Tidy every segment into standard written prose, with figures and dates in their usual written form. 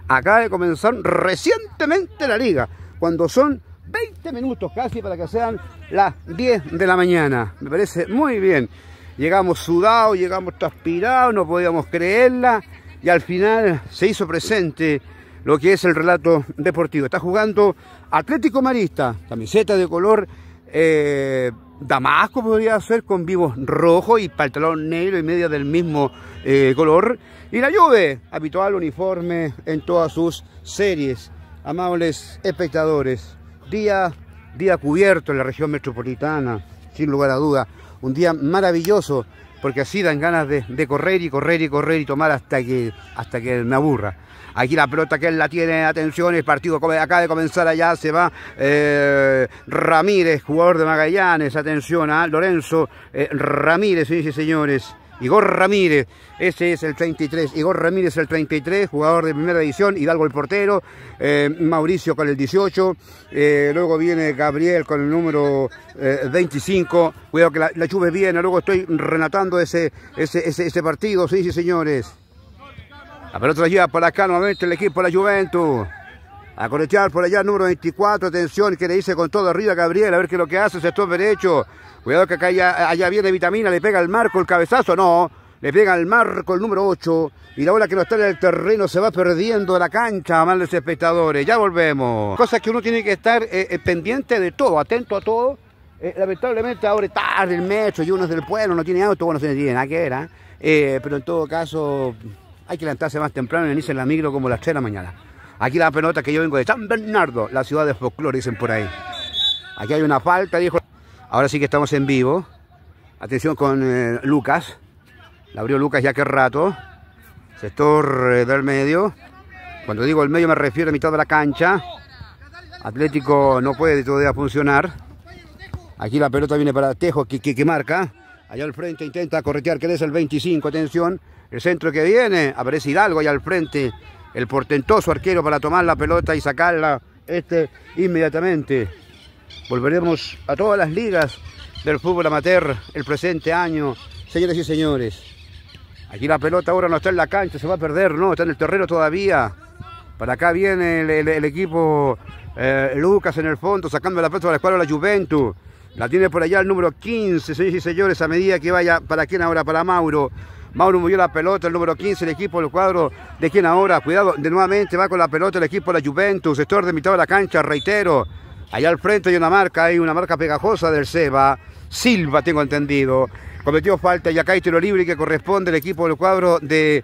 Acaba de comenzar recientemente la liga, cuando son 20 minutos casi para que sean las 10 de la mañana. Me parece muy bien. Llegamos sudados, llegamos transpirados, no podíamos creerla. Y al final se hizo presente lo que es el relato deportivo. Está jugando Atlético Marista, camiseta de color damasco podría ser, con vivos rojos y pantalón negro y media del mismo color. Y la Juve, habitual uniforme en todas sus series. Amables espectadores, día cubierto en la región metropolitana, sin lugar a duda. Un día maravilloso, porque así dan ganas de correr y correr y correr y tomar hasta que me aburra. Aquí la pelota que él la tiene, atención, el partido acaba de comenzar, allá se va Ramírez, jugador de Magallanes, atención a Lorenzo Ramírez, sí, señores. Igor Ramírez, ese es el 33, Igor Ramírez el 33, jugador de primera división, Hidalgo el portero, Mauricio con el 18, luego viene Gabriel con el número 25, cuidado que la Juve viene, luego estoy relatando ese partido, sí, señores. La pelota la lleva por acá nuevamente el equipo de la Juventus. A corretear por allá el número 24, atención, que le dice con todo arriba Gabriel, a ver qué es lo que hace, sector derecho. Cuidado que acá allá viene Vitamina, le pega el marco, el cabezazo, no. Le pega el marco el número 8. Y la bola que no está en el terreno se va perdiendo de la cancha, amables espectadores. Ya volvemos. Cosas que uno tiene que estar pendiente de todo, atento a todo. Lamentablemente ahora es tarde el metro y uno es del pueblo, no tiene auto, bueno, se tiene nada que ver, pero en todo caso hay que levantarse más temprano y venirse en la micro como las 3 de la mañana. Aquí la pelota que yo vengo de San Bernardo, la ciudad de folclore, dicen por ahí. Aquí hay una falta, dijo. Ahora sí que estamos en vivo. Atención con Lucas. La abrió Lucas ya que rato. Sector del medio. Cuando digo el medio me refiero a mitad de la cancha. Atlético no puede todavía funcionar. Aquí la pelota viene para Tejo que marca. Allá al frente intenta corretear, que es el 25. Atención. El centro que viene. Aparece Hidalgo allá al frente. El portentoso arquero para tomar la pelota y sacarla inmediatamente. Volveremos a todas las ligas del fútbol amateur el presente año, señores y señores. Aquí la pelota ahora no está en la cancha, se va a perder, no, está en el terreno todavía. Para acá viene el equipo Lucas en el fondo, sacando la pelota para la escuadra de la Juventus. La tiene por allá el número 15, señores y señores, a medida que vaya, ¿para quién ahora? Para Mauro. Mauro movió la pelota, el número 15, el equipo del cuadro de quién ahora. Cuidado, de nuevamente va con la pelota el equipo de la Juventus, sector de mitad de la cancha, reitero. Allá al frente hay una marca pegajosa del Seba. Silva, tengo entendido. Cometió falta y acá hay tiro libre que corresponde al equipo del cuadro de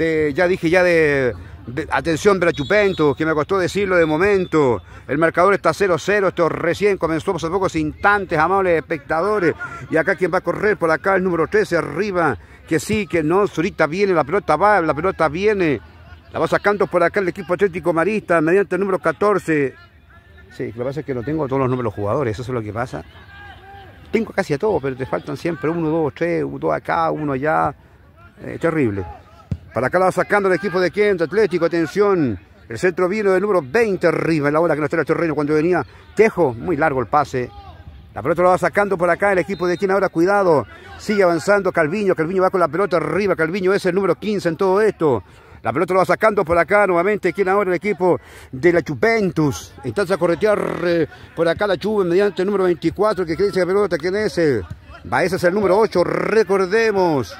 atención de la Juventus, que me costó decirlo de momento. El marcador está 0-0, esto recién comenzó hace pocos instantes, amables espectadores. Y acá quien va a correr por acá, el número 13 arriba. Que sí, que no, ahorita viene, la pelota va, la pelota viene. La va sacando por acá el equipo Atlético Marista mediante el número 14. Sí, lo que pasa es que no tengo todos los números de los jugadores, eso es lo que pasa. Tengo casi a todos, pero te faltan siempre 1, 2, 3, 2 acá, 1 allá. Terrible. Para acá la va sacando el equipo de Kent, Atlético, atención. El centro vino del número 20 arriba, en la bola que no está en el terreno cuando venía Tejo. Muy largo el pase. La pelota la va sacando por acá el equipo de quien ahora, cuidado. Sigue avanzando Calviño va con la pelota arriba. Calviño es el número 15 en todo esto. La pelota lo va sacando por acá nuevamente. ¿Quién ahora? El equipo de la Juventus. Intenta corretear por acá la Juve mediante el número 24. Que crece la pelota. ¿Quién es? Ese es el número 8. Recordemos.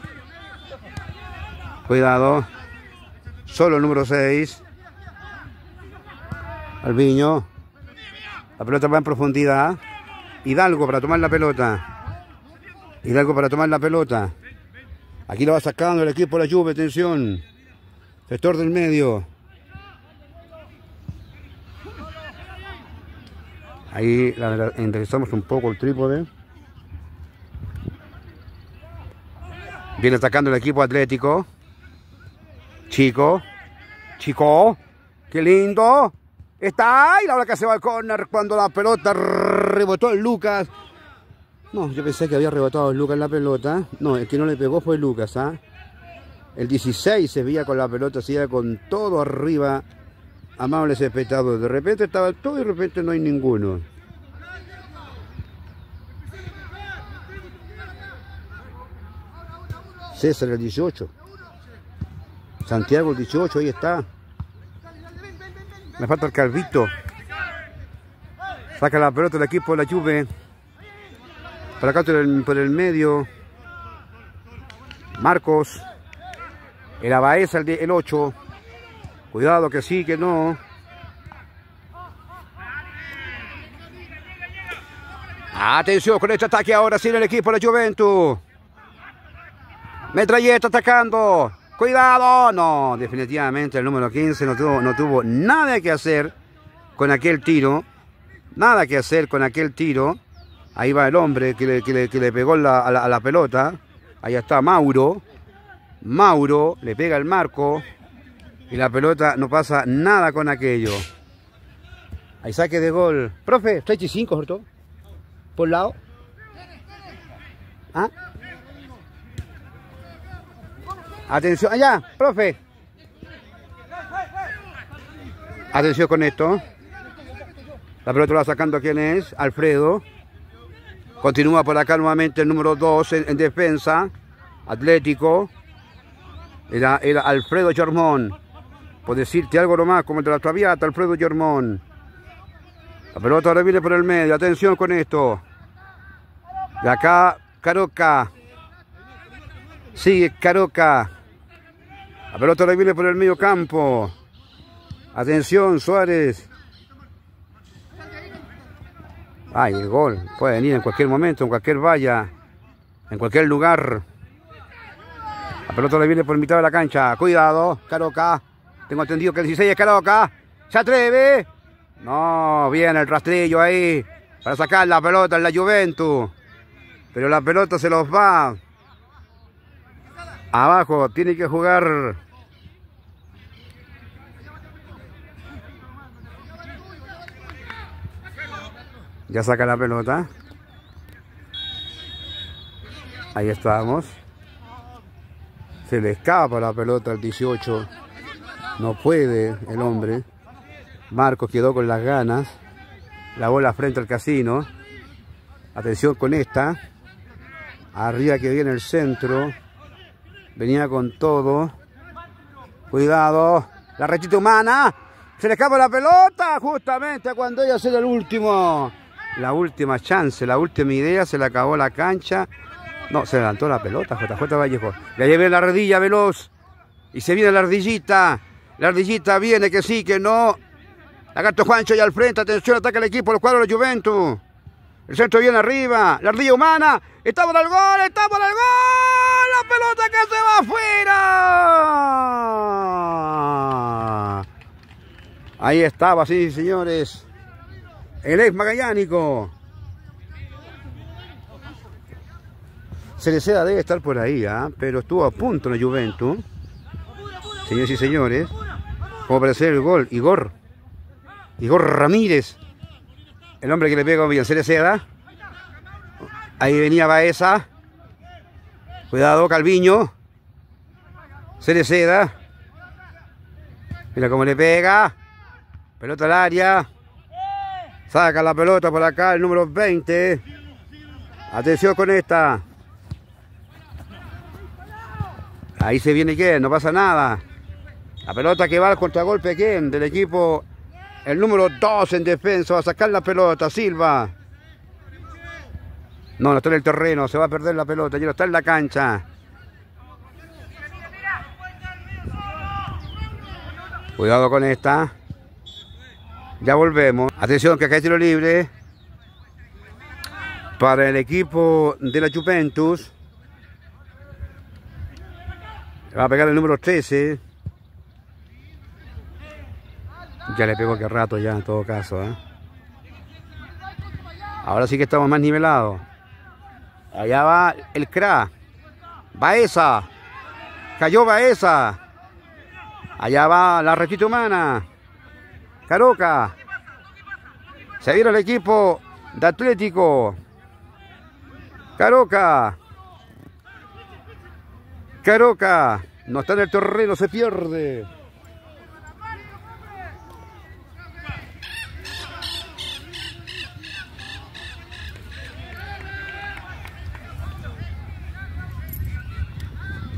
Cuidado. Solo el número 6. Calviño. La pelota va en profundidad. Hidalgo para tomar la pelota. Hidalgo para tomar la pelota. Aquí lo va sacando el equipo de la Juve. Atención. Sector del medio. Ahí enderezamos un poco el trípode. Viene atacando el equipo Atlético. Chico. Qué lindo. Está ahí la hora que se va al córner cuando la pelota rebotó el Lucas. No, yo pensé que había rebotado el Lucas la pelota. No, el que no le pegó fue Lucas, ¿ah? El 16 se veía con la pelota, se iba con todo arriba. Amables espectadores. De repente estaba todo y de repente no hay ninguno. César el 18. Santiago el 18, ahí está. Le falta el Calvito. Saca la pelota del equipo de la Juve. Para acá por el medio. Marcos. Era Baeza el 8. Cuidado que sí, que no. Atención con este ataque ahora sí el equipo de la Juventus. Metralleta atacando. Cuidado. No, definitivamente el número 15 no tuvo nada que hacer con aquel tiro. Nada que hacer con aquel tiro. Ahí va el hombre que le pegó a la pelota. Ahí está Mauro. Mauro le pega el marco. Y la pelota no pasa nada con aquello. Ahí saque de gol. Profe, 35, ¿cierto? Por lado. ¿Ah? Atención, allá, profe. Atención con esto. La pelota la va sacando, ¿quién es? Alfredo. Continúa por acá nuevamente el número 2 en defensa. Atlético. Era Alfredo Germón. Por decirte algo nomás, como el de la Traviata, Alfredo Germón. La pelota ahora viene por el medio. Atención con esto. De acá, Caroca. Sigue Caroca. La pelota ahora viene por el medio campo. Atención, Suárez. Ay, el gol. Puede venir en cualquier momento, en cualquier valla. En cualquier lugar. La pelota le viene por mitad de la cancha. Cuidado, Caroca. Tengo entendido que el 16 es Caroca. Se atreve. No, viene el rastrillo ahí. Para sacar la pelota en la Juventus. Pero la pelota se los va. Abajo, tiene que jugar. Ya saca la pelota. Ahí estamos. Se le escapa la pelota al 18. No puede el hombre. Marcos quedó con las ganas. La bola frente al Casino. Atención con esta. Arriba que viene el centro. Venía con todo. Cuidado. La rechita humana. Se le escapa la pelota. Justamente cuando ella hace el último. La última chance. La última idea. Se le acabó la cancha. No, se levantó la pelota. JJ Vallejo. Le llevé la ardilla veloz. Y se viene la ardillita. La ardillita viene que sí, que no. Lagarto Juancho ahí al frente. Atención, ataca el equipo. Los cuadros de la Juventus. El centro viene arriba. La ardilla humana. Está por el gol. Está por el gol. La pelota que se va afuera. Ahí estaba, sí, señores. El ex magallánico. Cereceda debe estar por ahí, pero estuvo a punto en la Juventus. Señores y señores. Como para hacer el gol. Igor Ramírez. El hombre que le pega bien. Cereceda. Ahí venía Baeza. Cuidado, Calviño. Cereceda. Mira cómo le pega. Pelota al área. Saca la pelota por acá el número 20. Atención con esta. Ahí se viene quién, no pasa nada. La pelota que va al contragolpe quién, del equipo. El número 2 en defensa. Va a sacar la pelota, Silva. No está en el terreno, se va a perder la pelota. Ya no está en la cancha. Cuidado con esta. Ya volvemos. Atención que acá hay tiro libre. Para el equipo de la Juventus. Va a pegar el número 13. Ya le pegó que rato ya en todo caso. Ahora sí que estamos más nivelados. Allá va el crack. Baeza. Cayó Baeza. Allá va la rechita humana. Caroca. Se viene el equipo de Atlético. Caroca. Caroca. No está en el terreno, se pierde.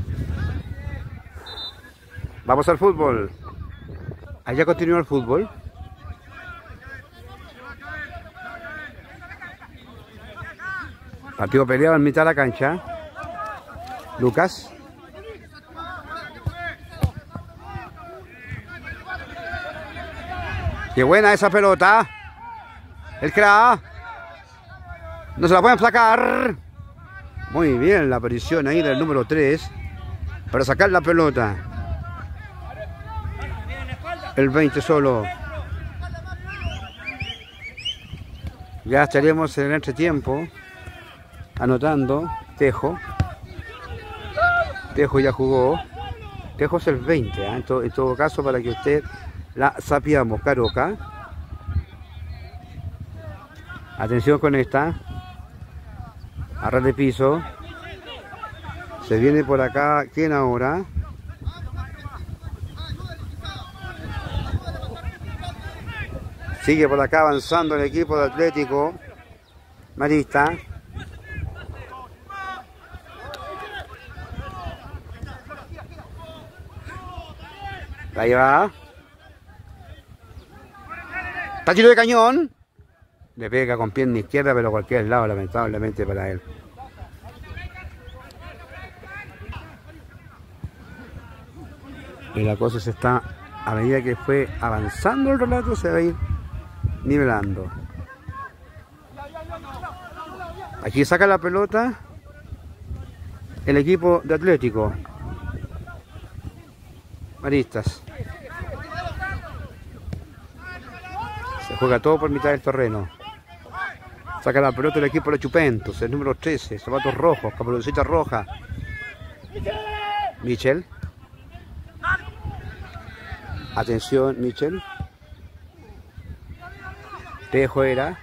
Vamos al fútbol. Allá continúa el fútbol. Partido peleado en mitad de la cancha. Lucas. Qué buena esa pelota. El crack. No se la pueden sacar. Muy bien la aparición ahí del número 3 para sacar la pelota. El 20 solo. Ya estaríamos en el entretiempo. Anotando. Tejo. Tejo ya jugó. Tejo es el 20. En todo caso, para que usted la sapiamos. Caroca. Atención con esta. A ras de piso. Se viene por acá. ¿Quién ahora? Sigue por acá avanzando el equipo de Atlético Marista. Ahí va. Está tiro de cañón. Le pega con pierna izquierda, pero a cualquier lado, lamentablemente para él. Y la cosa se está, a medida que fue avanzando el relato, se va a ir nivelando. Aquí saca la pelota el equipo de Atlético Maristas. Se juega todo por mitad del terreno. Saca la pelota el equipo de Chupentos, el número 13, zapatos rojos, caperucita roja. Michel. Atención, Michel. Tejo era.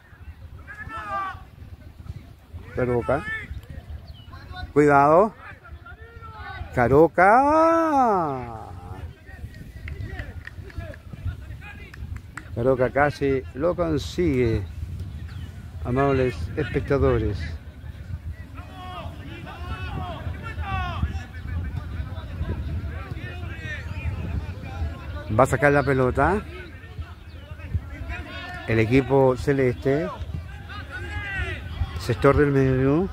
Caroca. Cuidado. Caroca. Caroca casi lo consigue. Amables espectadores. Va a sacar la pelota el equipo celeste. Sector del medio.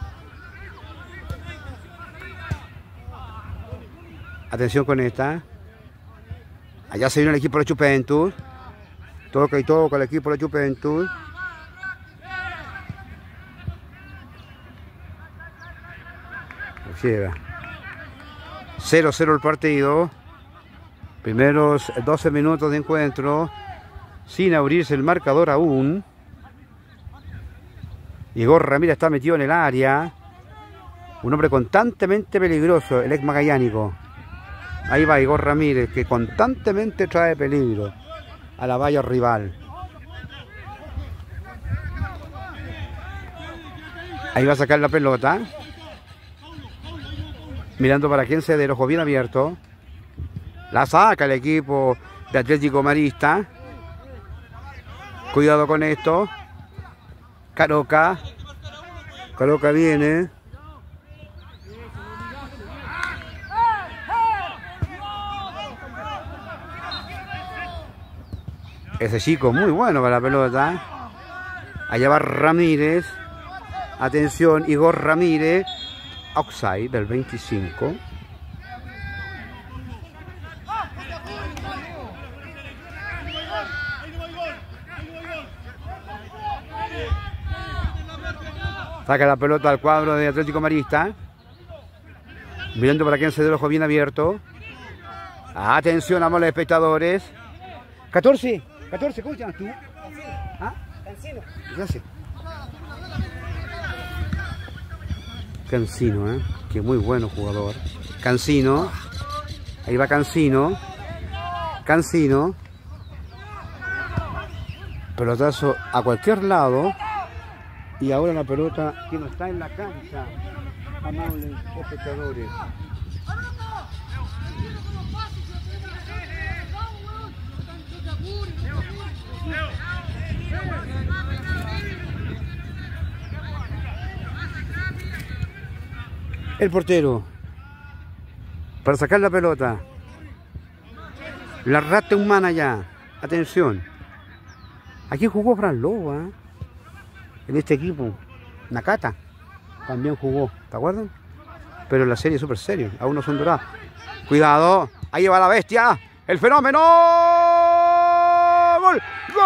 Atención con esta. Allá se viene el equipo de Chupentus. Toca y toca el equipo de Chupentus. Llega. 0-0 el partido. Primeros 12 minutos de encuentro. Sin abrirse el marcador aún. Igor Ramírez está metido en el área. Un hombre constantemente peligroso, el ex magallánico. Ahí va Igor Ramírez, que constantemente trae peligro a la valla rival. Ahí va a sacar la pelota. Mirando para quién cede, el ojo bien abierto. La saca el equipo de Atlético Marista. Cuidado con esto. Caroca. Caroca viene. Ese chico muy bueno para la pelota. Allá va Ramírez. Atención, Igor Ramírez. Outside del 25. Saca la pelota al cuadro de Atlético Marista. Mirando para quién se dé el ojo bien abierto. Atención, amables espectadores. 14, ¿cómo te llamas tú? ¿Ah? Cancino. Gracias. Cancino, que muy bueno jugador. Cancino. Ahí va Cancino. Cancino. Pelotazo a cualquier lado. Y ahora la pelota que no está en la cancha. Amables espectadores. El portero para sacar la pelota. La rata humana ya. Atención. Aquí jugó Fran Lobo, en este equipo. Nakata. también jugó, ¿te acuerdan? Pero en la serie es súper serio, aún no son doradas. Cuidado, ahí va la bestia, el fenómeno. ¡Gol!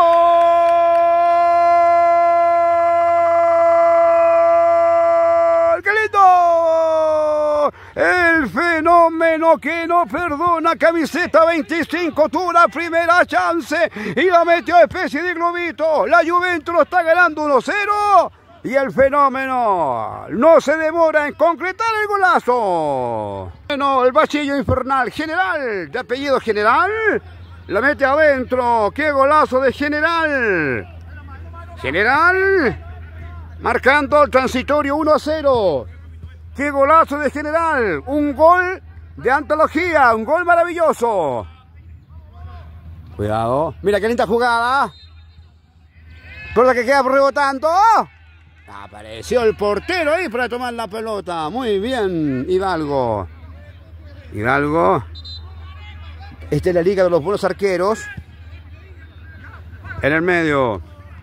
¡Gol! ¡Qué lindo! El fenómeno que no perdona, camiseta 25, tuvo la primera chance y la metió especie de globito. La Juventus lo está ganando 1-0 y el fenómeno no se demora en concretar el golazo. Bueno, el bachillo infernal, General, de apellido General, la mete adentro. ¡Qué golazo de General! General marcando el transitorio 1-0. ¡Qué golazo de General! Un gol de antología, un gol maravilloso. Cuidado, mira qué linda jugada. Pelota que queda rebotando. Apareció el portero ahí para tomar la pelota. Muy bien, Hidalgo. Hidalgo. Esta es la liga de los buenos arqueros. En el medio.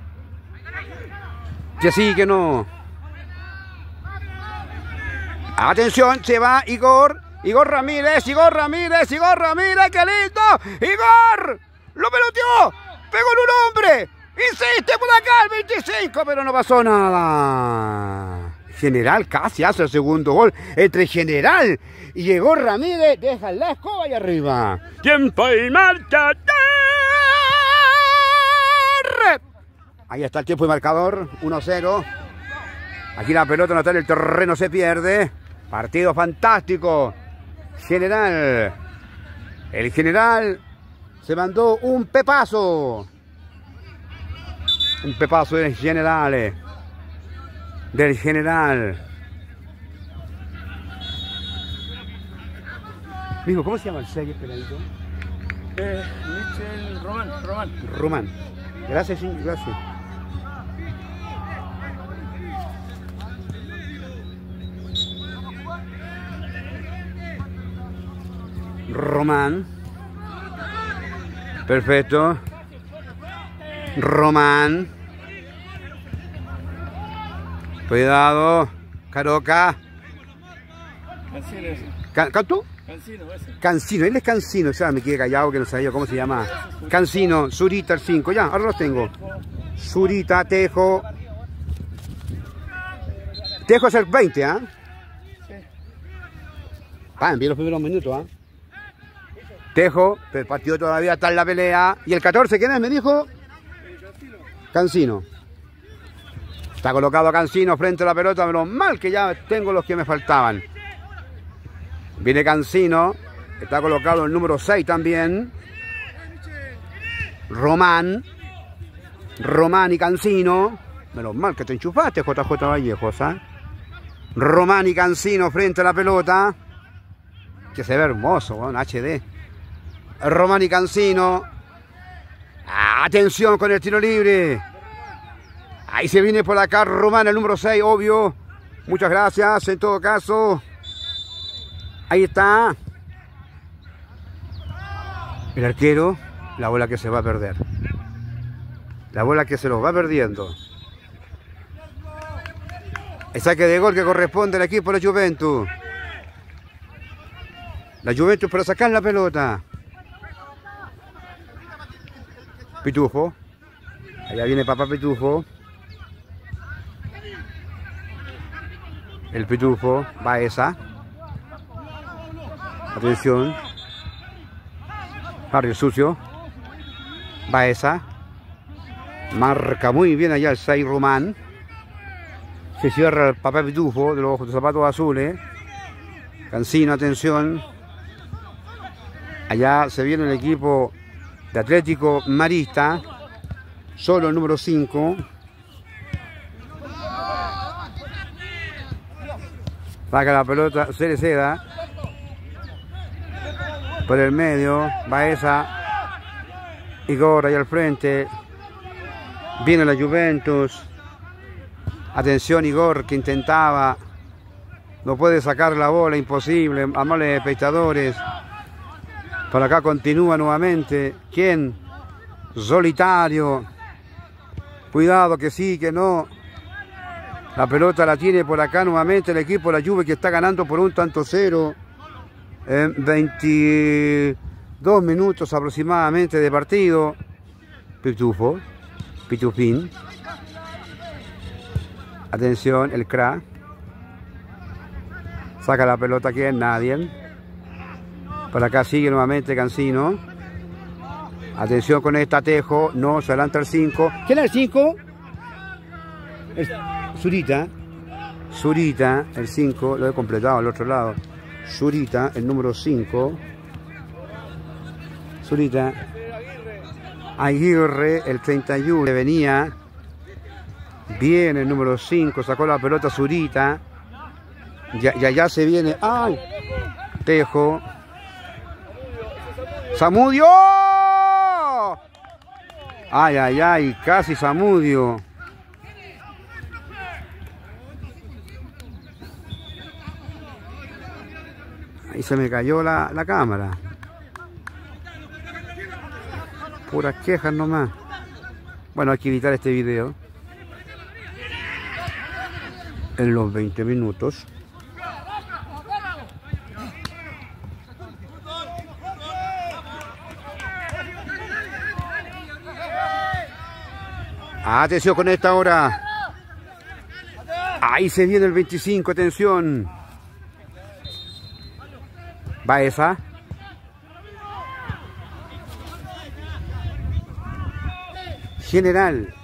Que sí, que no. Atención, se va Igor. Igor Ramírez, Igor Ramírez, Igor Ramírez, qué lindo. Igor, lo peloteó. Pegó en un hombre. Insiste por acá el 25, pero no pasó nada. General casi hace el segundo gol. Entre General y Igor Ramírez dejan la escoba ahí arriba. Tiempo y marcha. Ahí está el tiempo y marcador. 1-0. Aquí la pelota no está en el terreno, se pierde. Partido fantástico. General. El General se mandó un pepazo. Un pepazo del General. Del General. Mijo, ¿cómo se llama el 6, Esperadito? Michel Román. Román. Gracias, sí, gracias. Román. Perfecto. Román. Cuidado. Caroca. Cancino ese. ¿Cantu? Cancino ese. Cancino, él es Cancino, ya me quedé callado que no sabía cómo se llama. Cancino, Zurita el 5, ya, ahora los tengo. Zurita, Tejo. Tejo es el 20, ¿ah? Sí. Bien los primeros minutos, ¿ah? Tejo, pero el partido todavía está en la pelea. ¿Y el 14 quién es? Me dijo. Cancino. Está colocado Cancino frente a la pelota, menos mal que ya tengo los que me faltaban. Viene Cancino, está colocado el número 6 también. Román y Cancino. Menos mal que te enchufaste, JJ Vallejos, ¿eh? Román y Cancino frente a la pelota. Que se ve hermoso, con HD. Román y Cancino. Atención con el tiro libre. Ahí se viene por acá Román, el número 6, obvio. Muchas gracias, en todo caso. Ahí está. El arquero, la bola que se va a perder. La bola que se los va perdiendo. El saque de gol que corresponde al equipo de la Juventus. La Juventus para sacar la pelota. Pitufo. Allá viene papá Pitufo. El Pitufo. Baeza. Atención. Barrio sucio. Baeza. Marca muy bien allá el 6 Román. Se cierra el papá Pitufo de los zapatos azules. Cancino, atención. Allá se viene el equipo de Atlético Marista. Solo el número 5. Saca la pelota Cereceda. Por el medio. Baeza. Igor ahí al frente. Viene la Juventus. Atención Igor que intentaba. No puede sacar la bola, imposible. Amables espectadores. Por acá continúa nuevamente. ¿Quién? Solitario. Cuidado que sí, que no. La pelota la tiene por acá nuevamente el equipo de la Juve, que está ganando por 1-0 en 22 minutos aproximadamente de partido. Pitufo, Pitufín. Atención, el crack. Saca la pelota, que es nadie. Por acá sigue nuevamente Cancino. Atención con esta, Tejo. No, se adelanta el 5. ¿Quién es el 5? Zurita. Zurita, el 5. Lo he completado al otro lado. Zurita, el número 5. Zurita. Aguirre, el 31. Venía. Bien, el número 5. Sacó la pelota Zurita. Ya se viene. ¡Ay! Tejo. ¡Zamudio! ¡Ay, ay, ay! Casi Zamudio. Ahí se me cayó la cámara. Puras quejas nomás. Bueno, hay que editar este video en los 20 minutos. Atención con esta hora. Ahí se viene el 25, atención. Va esa. General.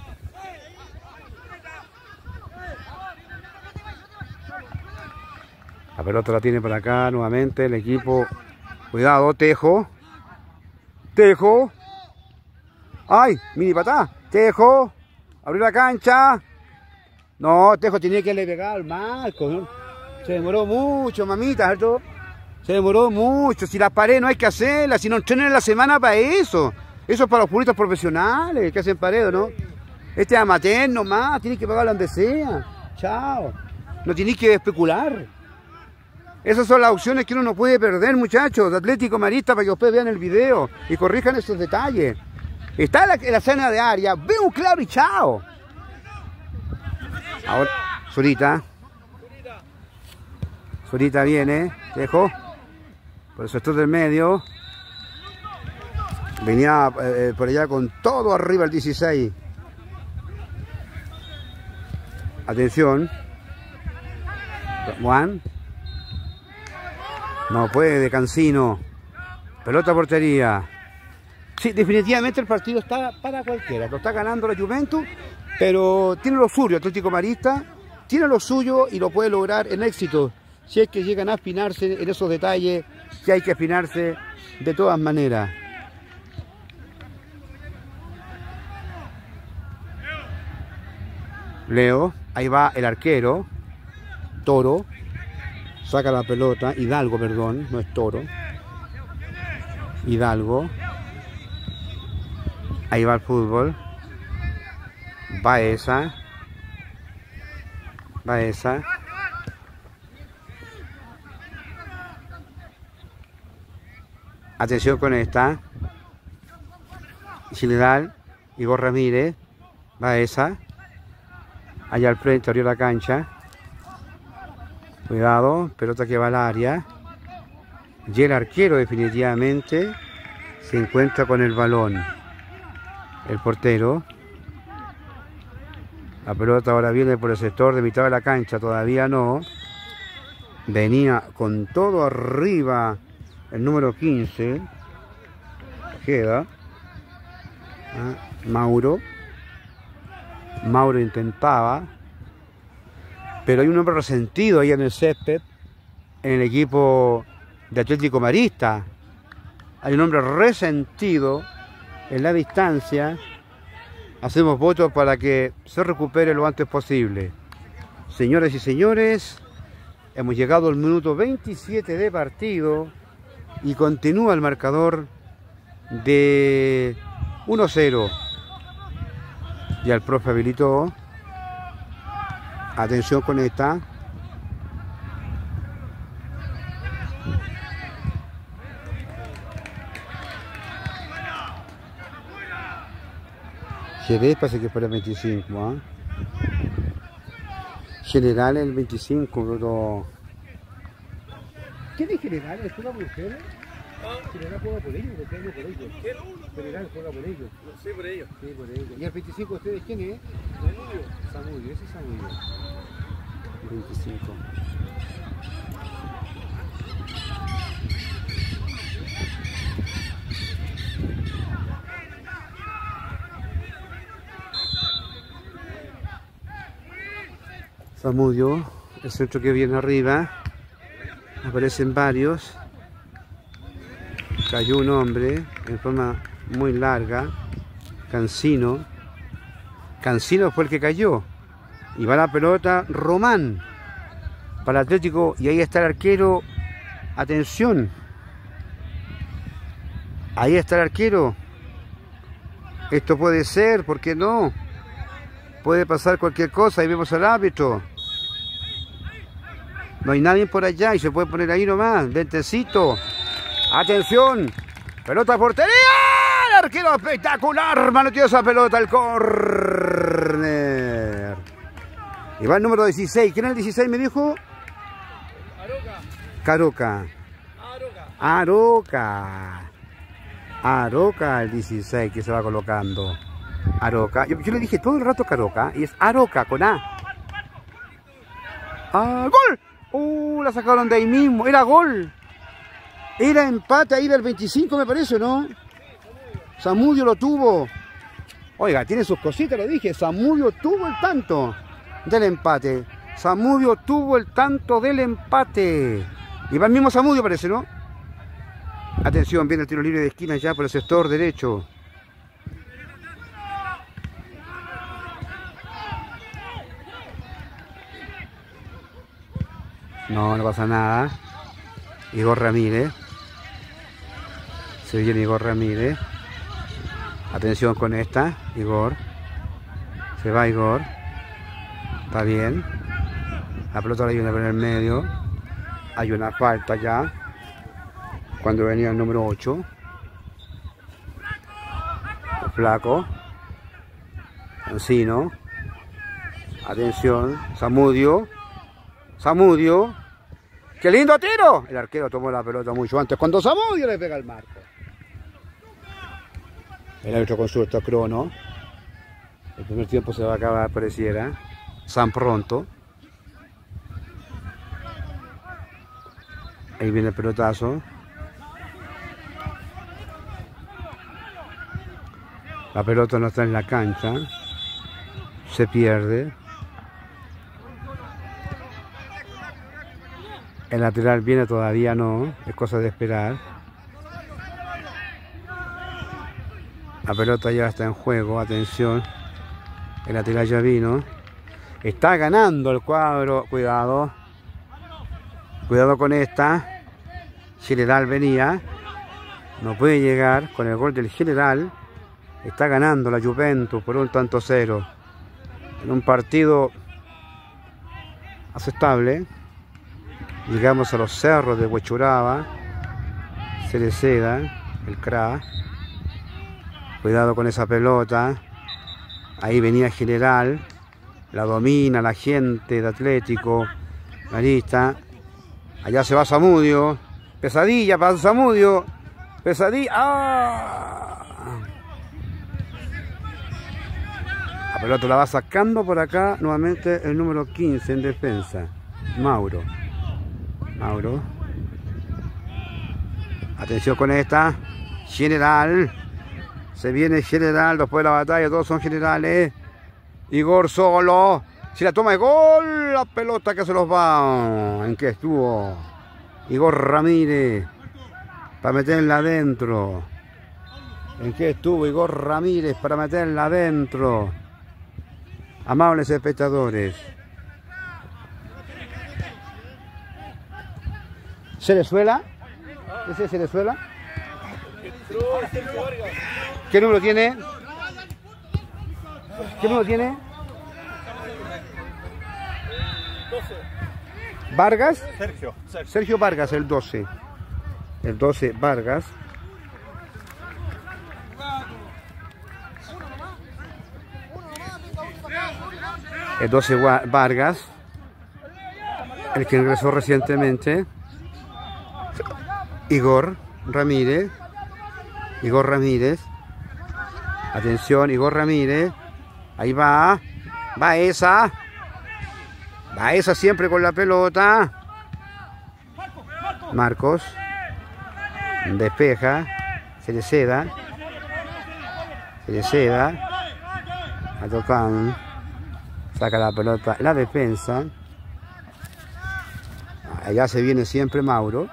La pelota la tiene por acá nuevamente el equipo. Cuidado, Tejo. Tejo. ¡Ay! Mini patá. Tejo. Abrió la cancha. No, Tejo tenía que haberle pegado al marco, ¿no? Se demoró mucho, mamita, ¿cierto? Se demoró mucho. Si las paredes no hay que hacerlas, si no entrenan en la semana para eso. Eso es para los futbolistas profesionales que hacen paredes, ¿no? Este es amateur nomás, tiene que pagarlo donde sea. Chao. No tiene que especular. Esas son las opciones que uno no puede perder, muchachos. De Atlético Marista, para que ustedes vean el video y corrijan esos detalles. Está en la escena de área, ve un claro y chao. Ahora, Zurita. Zurita viene, Tejo. Por el sector del medio. Venía por allá con todo arriba el 16. Atención. Juan. No puede, Cancino. Pelota a portería. Sí, definitivamente el partido está para cualquiera. Lo está ganando la Juventus, pero tiene lo suyo, Atlético Marista. Tiene lo suyo y lo puede lograr en éxito. Si es que llegan a afinarse en esos detalles, que hay que afinarse de todas maneras. Leo, ahí va el arquero. Toro. Saca la pelota. Hidalgo, perdón, no es Toro. Hidalgo. Ahí va el fútbol. Va esa. Va esa. Atención con esta. General. Igor Ramírez. Va esa. Allá al frente, abrió la cancha. Cuidado. Pelota que va al área. Y el arquero definitivamente se encuentra con el balón. El portero. La pelota ahora viene por el sector de mitad de la cancha. Todavía no. Venía con todo arriba el número 15. Queda. Mauro. Mauro intentaba. Pero hay un hombre resentido ahí en el césped. En el equipo de Atlético Marista. Hay un hombre resentido en la distancia. Hacemos votos para que se recupere lo antes posible. Señoras y señores, hemos llegado al minuto 27 de partido y continúa el marcador de 1-0. Ya el profe habilitó. Atención con esta. Jerez parece que fuera 25, ¿eh? General el 25, pero... ¿Qué de General? ¿Juega por ustedes? General juega por ellos, porque por ellos. General juega por ellos. Sí, por ellos. Sí, por ellos. ¿Y el 25 de ustedes quién es? Zamudio, ese es Zamudio. El 25. Zamudio, el centro que viene arriba, aparecen varios, cayó un hombre en forma muy larga, Cancino fue el que cayó, y va la pelota Román, para el Atlético, y ahí está el arquero, atención, ahí está el arquero, esto puede ser, ¿por qué no? Puede pasar cualquier cosa, ahí vemos al árbitro. No hay nadie por allá y se puede poner ahí nomás. Ventecito. Atención. Pelota a portería. El arquero espectacular. Manoteó esa pelota al córner. Y va el número 16. ¿Quién es el 16 me dijo? Caroca. Aroca el 16 que se va colocando. Aroca. Yo le dije todo el rato Caroca y es Aroca con A. ¡Gol! La sacaron de ahí mismo. Era gol. Era empate ahí del 25 me parece, ¿no? Zamudio lo tuvo. Oiga, tiene sus cositas, lo dije. Zamudio tuvo el tanto del empate. Zamudio tuvo el tanto del empate. Y va el mismo Zamudio parece, ¿no? Atención, viene el tiro libre de esquina ya por el sector derecho. No, no pasa nada. Igor Ramírez. Se viene Igor Ramírez. Atención con esta. Igor. Se va Igor. Está bien. La pelota la viene por el medio. Hay una falta ya. Cuando venía el número 8. El flaco. Cancino. Atención. Zamudio. ¡Qué lindo tiro! El arquero tomó la pelota mucho antes, cuando Zamudio le pega el marco. El árbitro consulta crono. El primer tiempo se va a acabar, pareciera. San pronto. Ahí viene el pelotazo. La pelota no está en la cancha. Se pierde. El lateral viene, todavía no, es cosa de esperar. La pelota ya está en juego, atención. El lateral ya vino. Está ganando el cuadro, cuidado. Cuidado con esta. General venía. No puede llegar con el gol del General. Está ganando la Juventus por 1-0. En un partido aceptable. Llegamos a los cerros de Huechuraba, Cereceda, el CRA. Cuidado con esa pelota. Ahí venía General. La domina la gente de Atlético. La lista. Allá se va Zamudio. Pesadilla para Zamudio. Pesadilla. La pelota la va sacando por acá. Nuevamente el número 15 en defensa. Mauro. Atención con esta. General. Se viene General después de la batalla. Todos son generales. Igor solo. Si la toma de gol. La pelota que se los va. ¿En qué estuvo? Igor Ramírez. Para meterla adentro. ¿En qué estuvo Igor Ramírez? Para meterla adentro. Amables espectadores. ¿Cerezuela? ¿Ese es Cerezuela? ¿Qué número tiene? ¿Qué número tiene? 12. ¿Vargas? Sergio Vargas, el 12. El 12, Vargas. El 12, Vargas. el que ingresó recientemente, Igor Ramírez. Igor Ramírez. Atención, Igor Ramírez. Ahí va. Va esa. Va esa siempre con la pelota. Marcos. Despeja. Cereceda. Cereceda. A tocar. Saca la pelota. La defensa. Allá se viene siempre Mauro.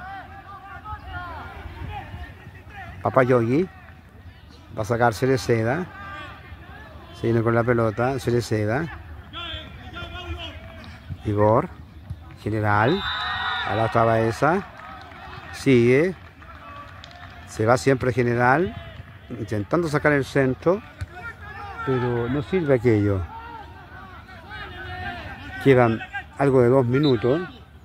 Papá Yogi. Va a sacar Cereceda. Se viene con la pelota. Cereceda. Igor. General. Ahora estaba esa. Sigue. Se va siempre General. Intentando sacar el centro. Pero no sirve aquello. Quedan algo de 2 minutos.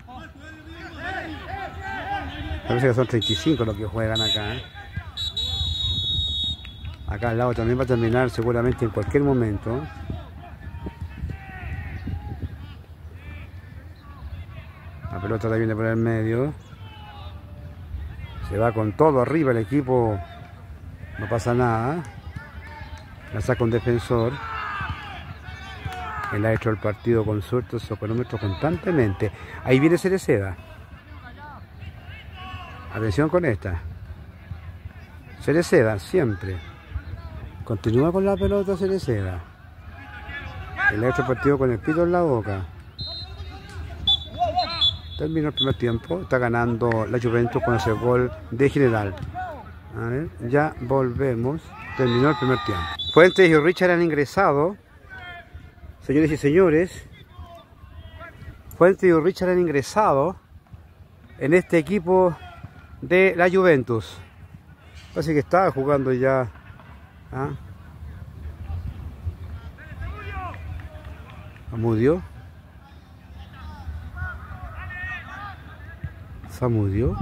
Parece que son 35 los que juegan acá. Acá al lado también va a terminar seguramente en cualquier momento. La pelota la viene por el medio. Se va con todo arriba el equipo. No pasa nada. La saca un defensor. Él ha hecho el partido con suerte, esos cronómetros constantemente. Ahí viene Cereceda. Atención con esta. Cereceda, siempre. Continúa con la pelota Cereceda. Él ha hecho el partido con el pito en la boca. Terminó el primer tiempo. Está ganando la Juventus con ese gol de General. A ver, ya volvemos. Terminó el primer tiempo. Fuentes y Richard han ingresado. Señores y señores. Fuentes y Richard han ingresado en este equipo de la Juventus. Parece que estaba jugando ya. ¿Ah? Zamudio. Zamudio.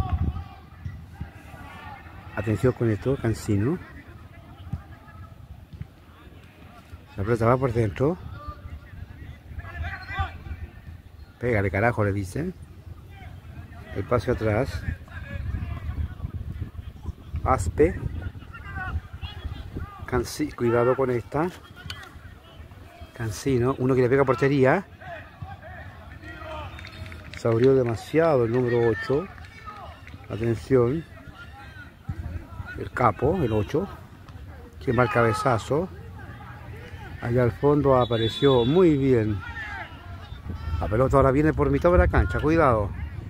Atención con esto, Cancino. La pelota va por dentro. Pégale carajo, le dicen. El pase atrás. Aspe. Cuidado con esta. Cancino, uno que le pega a portería. Se abrió demasiado el número 8. Atención. El capo, el 8. Que va el cabezazo. Allá al fondo apareció muy bien. La pelota ahora viene por mitad de la cancha, cuidado.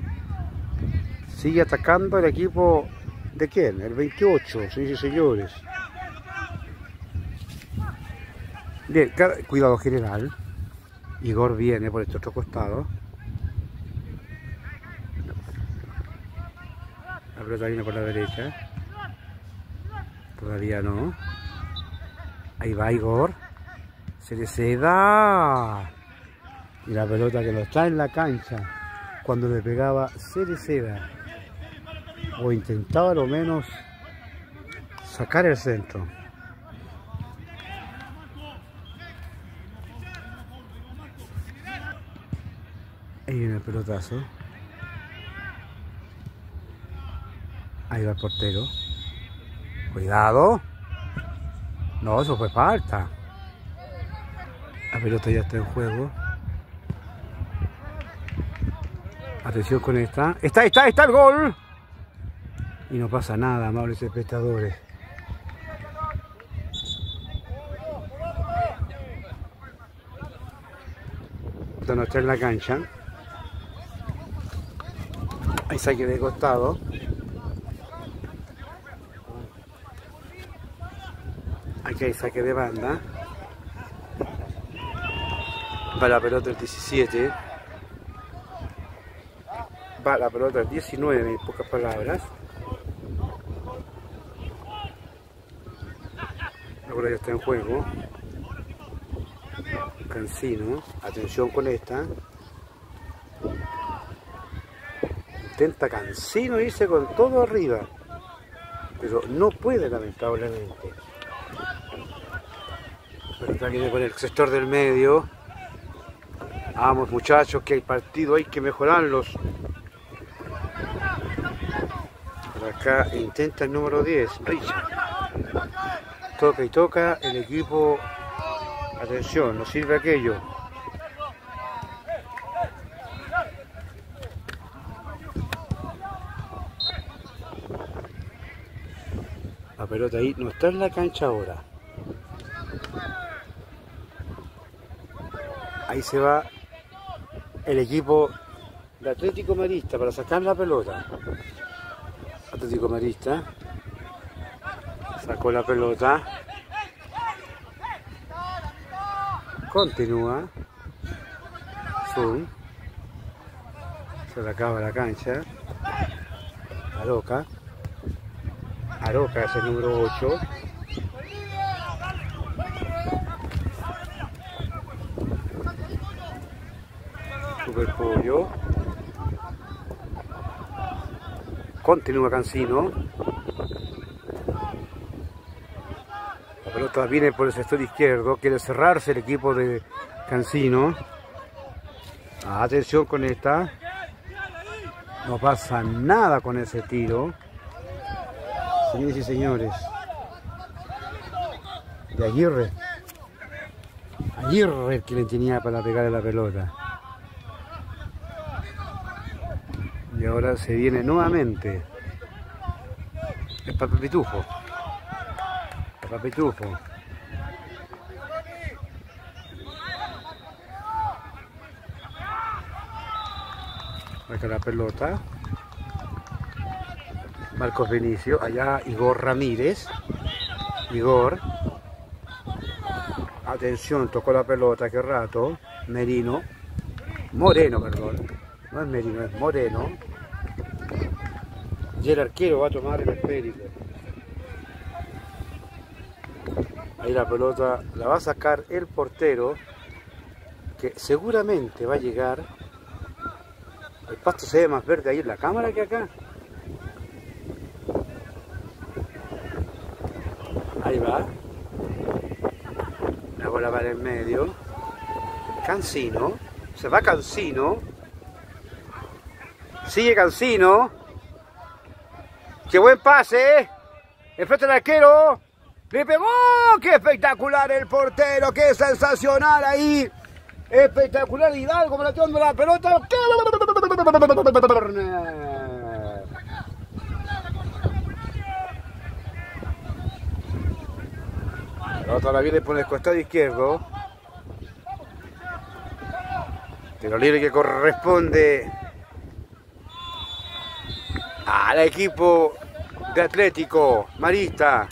Sigue atacando el equipo de quién, el 28, sí señores. Bien, cuidado General. Igor viene por este otro costado. La pelota viene por la derecha. Todavía no. Ahí va Igor. Cereceda. Y la pelota que no está en la cancha cuando le pegaba Cereceda. O intentaba lo menos sacar el centro. Ahí viene el pelotazo. Ahí va el portero. Cuidado. No, eso fue falta. La pelota ya está en juego. Atención con esta. Está el gol. Y no pasa nada, amables espectadores. Esta no está en la cancha. Hay saque de costado. Aquí hay saque de banda. Va la pelota el 17. Va la pelota el 19, en pocas palabras. Ahora ya está en juego. Cancino. Atención con esta. Intenta Cancino irse con todo arriba. Pero no puede, lamentablemente. Pero está viene con el sector del medio. Vamos muchachos, que el partido hay que mejorarlos. Por acá intenta el número 10, Richard. Toca y toca el equipo. Atención, no sirve aquello. La pelota ahí no está en la cancha ahora. Ahí se va el equipo de Atlético Marista para sacar la pelota. Atlético Marista sacó la pelota. Continúa. Zoom. Se le acaba la cancha. Aroca. Aroca es el número 8. Super Pollo. Continúa Cancino. La pelota viene por el sector izquierdo. Quiere cerrarse el equipo de Cancino. Atención con esta. No pasa nada con ese tiro. Señores y señores. De Aguirre. Aguirre el que le tenía para pegarle la pelota. Y ahora se viene nuevamente el Papá Pitufo. Papá Pitufo. Marca la pelota. Marcos Benicio. Allá Igor Ramírez. Igor. Atención, tocó la pelota. Qué rato. Merino. Moreno, perdón. No es Merino, es Moreno. Y el arquero va a tomar el esférico. Ahí la pelota la va a sacar el portero, que seguramente va a llegar. El pasto se ve más verde ahí en la cámara que acá. Ahí va. La bola va en el medio. Cancino. Se va Cancino. Sigue Cancino. ¡Qué buen pase! Enfrente del arquero. ¡Le pegó! ¡Qué espectacular el portero! ¡Qué sensacional ahí! Espectacular Hidalgo metiendo la pelota. La pelota la viene por el costado izquierdo. Tiro libre que corresponde al equipo de Atlético Marista.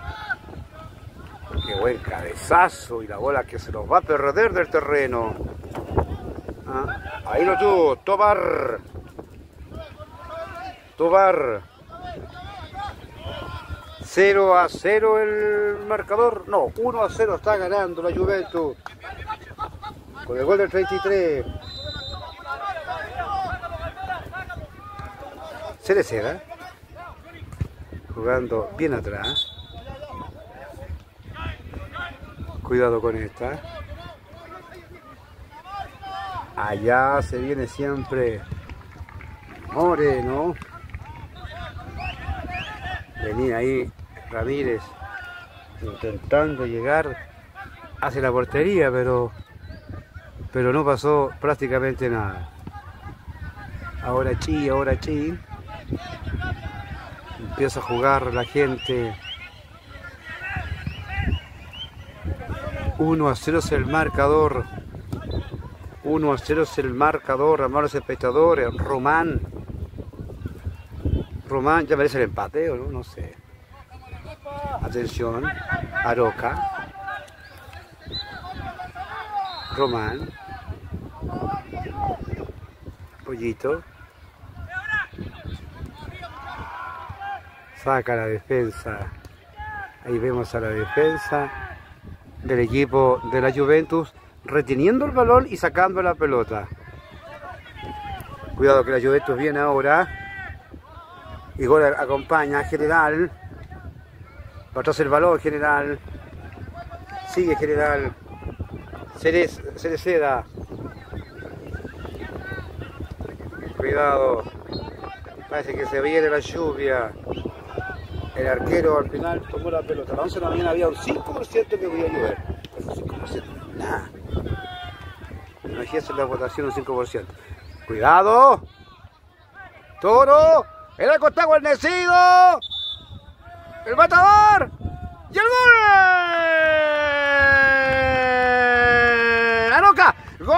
Qué buen cabezazo y la bola que se nos va a perder del terreno. Ahí lo tuvo, Tobar. Tobar. 0-0 el marcador. No, 1-0 está ganando la Juventus. Con el gol del 33. Cereceda. Jugando bien atrás. Cuidado con esta. Allá se viene siempre Moreno. Venía ahí Ramírez intentando llegar hacia la portería, pero no pasó prácticamente nada. Ahora Chi. Empieza a jugar la gente. 1-0 es el marcador. 1-0 es el marcador, amables espectadores. Román ya merece el empate, ¿o no? No sé. Atención. Aroca. Román. Pollito. Saca la defensa. Ahí vemos a la defensa del equipo de la Juventus reteniendo el balón y sacando la pelota. Cuidado que la Juventus viene ahora. Igor acompaña a General. Va atrás el balón General. Sigue General. Cereceda. Cuidado. Parece que se viene la lluvia. El arquero al final tomó la pelota. A las 11 de la mañana había un 5% que podía llover. Pero 5%, nada. Imagínense la votación un 5%. Cuidado. Toro. El arco está guarnecido. El matador. Y el gol. Aroca. Gol.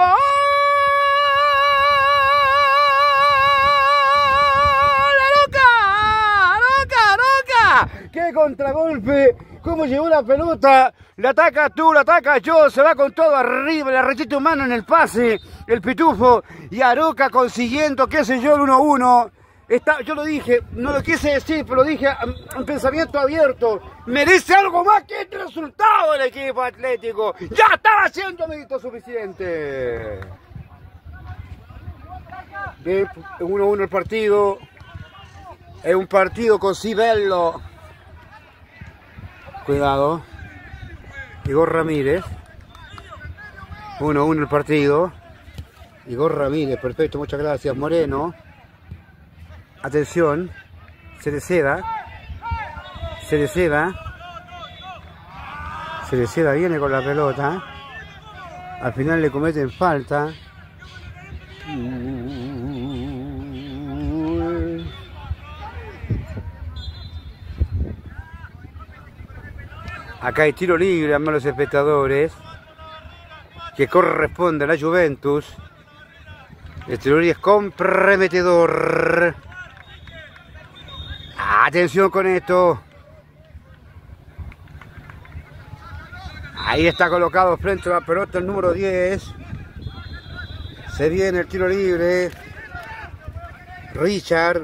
¡Qué contragolpe! ¿Cómo llegó la pelota? La ataca tú, la ataca yo, se va con todo arriba, la rechita humano en el pase, el pitufo, y Aroca consiguiendo, qué sé yo, el 1-1. Yo lo dije, no lo quise decir, pero lo dije en pensamiento abierto. Merece algo más que este resultado el equipo atlético. Ya estaba haciendo mérito suficiente. Bien, 1-1 el partido. Es un partido con Cibello. Cuidado. Igor Ramírez. 1-1 el partido. Igor Ramírez, perfecto, muchas gracias. Moreno. Atención. Cereceda. Cereceda viene con la pelota. Al final le cometen falta. Acá hay tiro libre a los espectadores que corresponde a la Juventus. El tiro libre es comprometedor. Atención con esto. Ahí está colocado frente a la pelota el número 10. Se viene el tiro libre. Richard.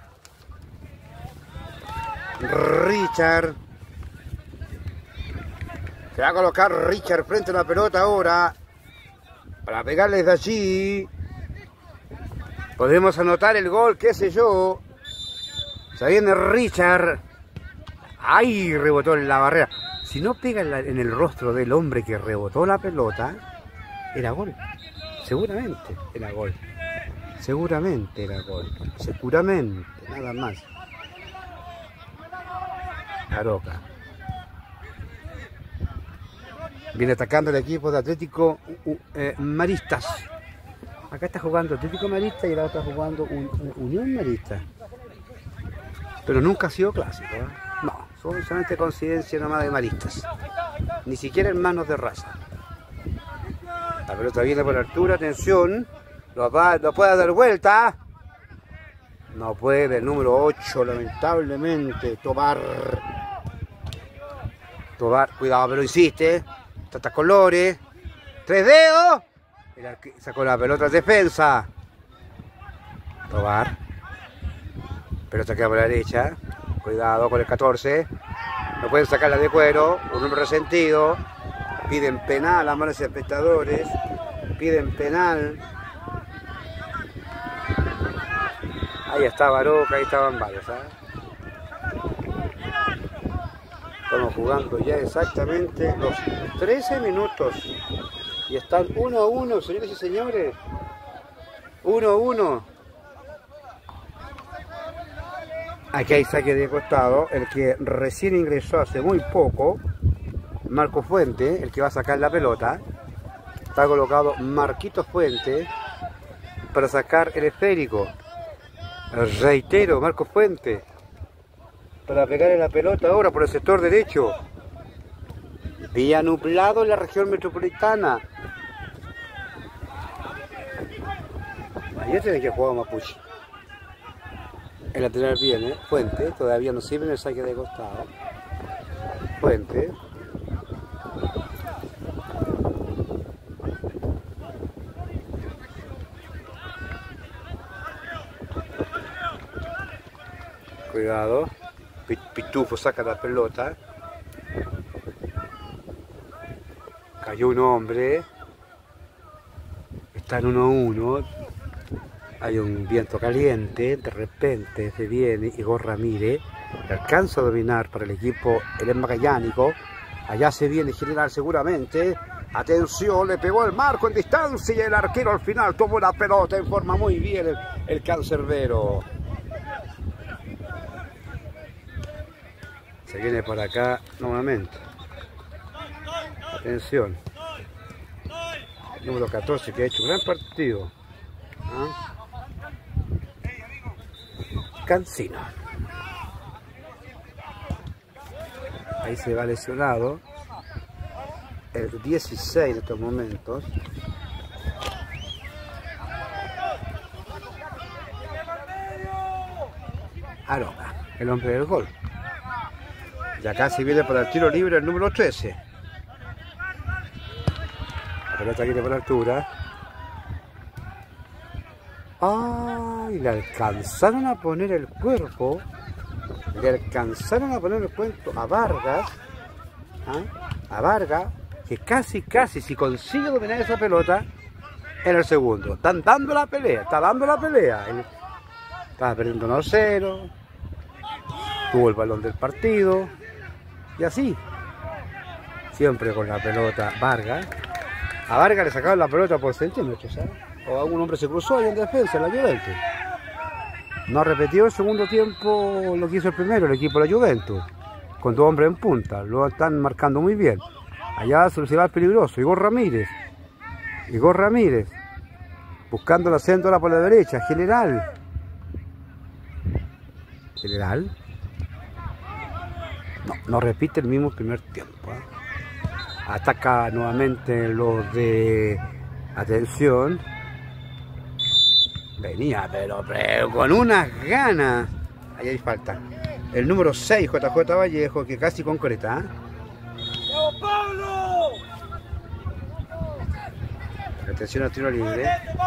Se va a colocar Richard frente a la pelota ahora. Para pegarles de allí. Podemos anotar el gol, qué sé yo. Se viene Richard. ¡Ay! Rebotó en la barrera. Si no pega en el rostro del hombre que rebotó la pelota, era gol. Seguramente era gol. Seguramente era gol. Seguramente, nada más. Aroca. Viene atacando el equipo de Atlético Maristas. Acá está jugando Atlético Marista y la otra jugando Unión Marista. Pero nunca ha sido clásico, ¿eh? No, solamente coincidencia nomás de maristas. Ni siquiera hermanos de raza. La pelota viene por altura, atención. Lo puede dar vuelta. No puede, el número 8, lamentablemente. Tobar, cuidado, pero hiciste. Tata colores. 3 dedos. Sacó la pelota de defensa. Tobar. Pelota queda por la derecha. Cuidado con el 14. No pueden sacarla de cuero. Un hombre resentido. Piden penal a malos espectadores. Piden penal. Ahí estaba Aroca, ahí estaban varios, ¿sabes? Estamos jugando ya exactamente los 13 minutos. Y están 1-1, señores y señores. 1-1. Aquí hay saque de costado. El que recién ingresó hace muy poco, Marco Fuente, el que va a sacar la pelota. Está colocado Marquito Fuente para sacar el esférico. Reitero, Marco Fuente para pegarle la pelota ahora por el sector derecho. Día nublado en la región metropolitana. Ayer tiene que jugar Mapuche. El lateral viene, Fuente, todavía no sirve en el saque de costado. Fuente. Cuidado. Pitufo saca la pelota. Cayó un hombre. Está en 1-1. Hay un viento caliente. De repente se viene Igor Ramírez. Le alcanza a dominar para el equipo el magallánico. Allá se viene General seguramente. Atención, le pegó el marco en distancia y el arquero al final tomó la pelota en forma muy bien. el cancerbero. Se viene para acá nuevamente. Atención. Número 14 que ha hecho un gran partido. ¿Ah? Cancino. Ahí se va lesionado. El 16 en estos momentos. Aroca, el hombre del gol. Y acá se viene para el tiro libre el número 13. La pelota viene por la altura. ¡Ay! Le alcanzaron a poner el cuerpo. Le alcanzaron a poner el cuento a Vargas. ¿Ah? A Vargas, que casi, si consigue dominar esa pelota, en el segundo. Están dando la pelea, está dando la pelea. Estaba perdiendo 1-0. Tuvo el balón del partido. Y así. Siempre con la pelota Vargas. A Vargas le sacaron la pelota por centímetros, ¿sabes? O algún hombre se cruzó ahí en defensa, en la Juventus. No repetió el segundo tiempo lo que hizo el primero, el equipo de la Juventus. Con 2 hombres en punta. Lo están marcando muy bien. Allá se va el peligroso. Igor Ramírez. Igor Ramírez. Buscando la céndola por la derecha. General. General. No repite el mismo primer tiempo. Ataca nuevamente los de... Atención. Venía, pero con unas ganas. Ahí hay falta. El número 6, JJ Vallejo, que casi concreta. Atención al tiro libre.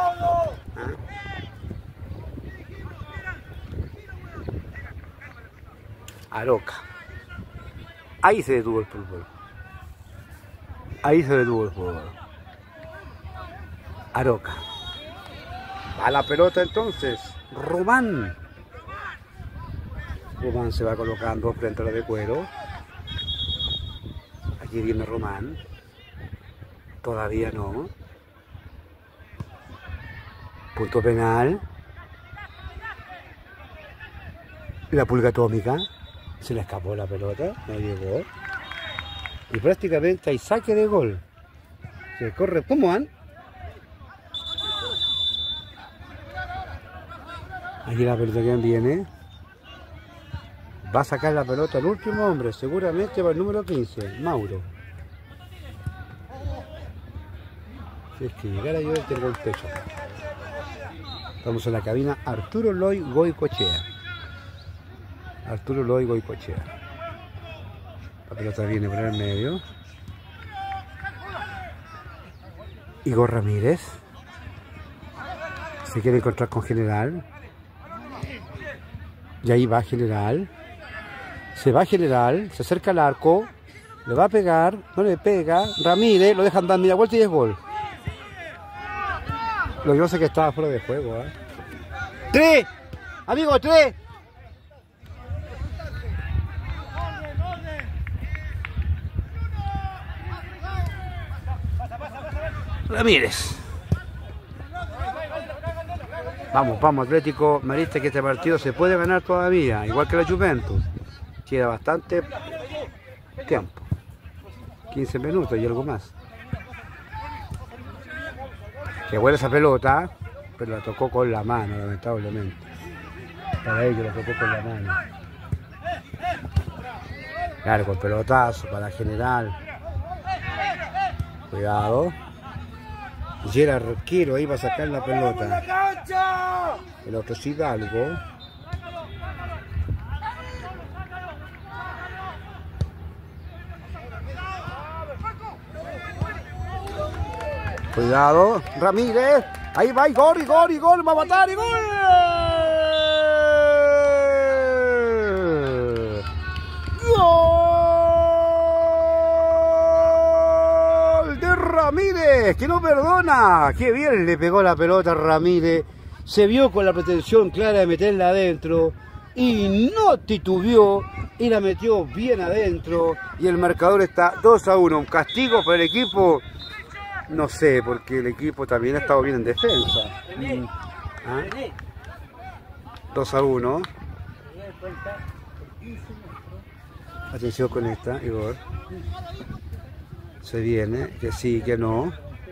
Aroca. Ahí se detuvo el fútbol. Ahí se detuvo el fútbol. Aroca. Va la pelota entonces. Román. Román se va colocando frente a la de Cuero. Aquí viene Román. Todavía no. Punto penal. La pulga atómica. Se le escapó la pelota. No llegó. Y prácticamente hay saque de gol. Se corre Pumán. Aquí la pelota que viene. Va a sacar la pelota el último hombre. Seguramente va el número 15. Mauro. Si es que llegara yo tengo el pecho. Estamos en la cabina Arturo Loy Goicoechea. Arturo Loy Goicoechea. La pelota viene por el medio. Igor Ramírez. Se quiere encontrar con General. Y ahí va General. Se va General. Se acerca al arco. Le va a pegar. No le pega. Ramírez lo dejan dar media vuelta y es gol. Lo que pasa es que estaba fuera de juego. ¡3! ¡Amigo, 3! Ramírez. Vamos, Atlético Marista, que este partido se puede ganar todavía, igual que la Juventus. Queda bastante tiempo. 15 minutos y algo más. Que buena esa pelota, pero la tocó con la mano, lamentablemente. Para ello la tocó con la mano. Largo el pelotazo para General. Cuidado. Y era arquero, ahí va a sacar la pelota. El otro es Hidalgo. Cuidado, Ramírez. Ahí va, y gol, va a matar, y gol. ¡Gol de Ramírez! Que no perdona. Qué bien le pegó la pelota a Ramírez. Se vio con la pretensión clara de meterla adentro. Y no titubeó. Y la metió bien adentro. Y el marcador está 2-1. Un castigo para el equipo. No sé, porque el equipo también ha estado bien en defensa. 2-1. Atención con esta, Igor. Se viene, que sí, que no.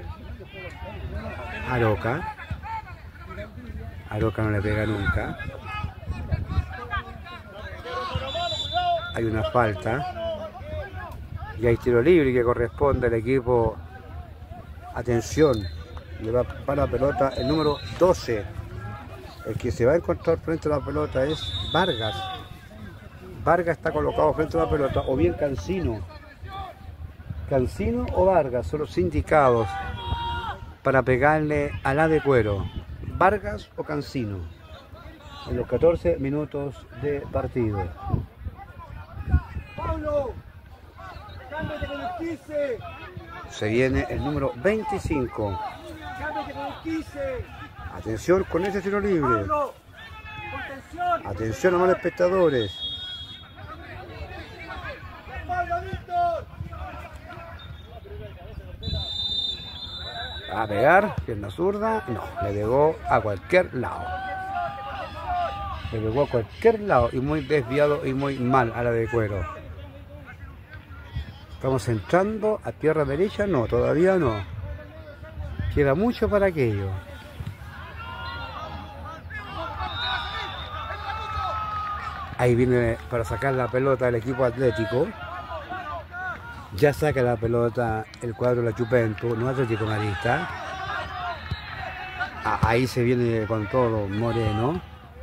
Aroca. Aroca no le pega nunca. Hay una falta. Y hay tiro libre que corresponde al equipo. Atención. Le va para la pelota el número 12. El que se va a encontrar frente a la pelota es Vargas. Vargas está colocado frente a la pelota, o bien Cancino. Cancino o Vargas son los indicados para pegarle a la de cuero. Vargas o Cancino. En los 14 minutos de partido. Pablo, cámbiate con el 15. Se viene el número 25. Cámbiate con el 15. Atención con ese tiro libre. Pablo, contención. Atención a los espectadores. Pablo, Víctor. A pegar, pierna zurda, no, le pegó a cualquier lado. Le pegó a cualquier lado y muy desviado y muy mal a la de cuero. Estamos entrando a tierra derecha, no, todavía no. Queda mucho para aquello. Ahí viene para sacar la pelota el equipo atlético. Ya saca la pelota el cuadro de la Juventus, no Atlético Marista. Ahí se viene con todo Moreno.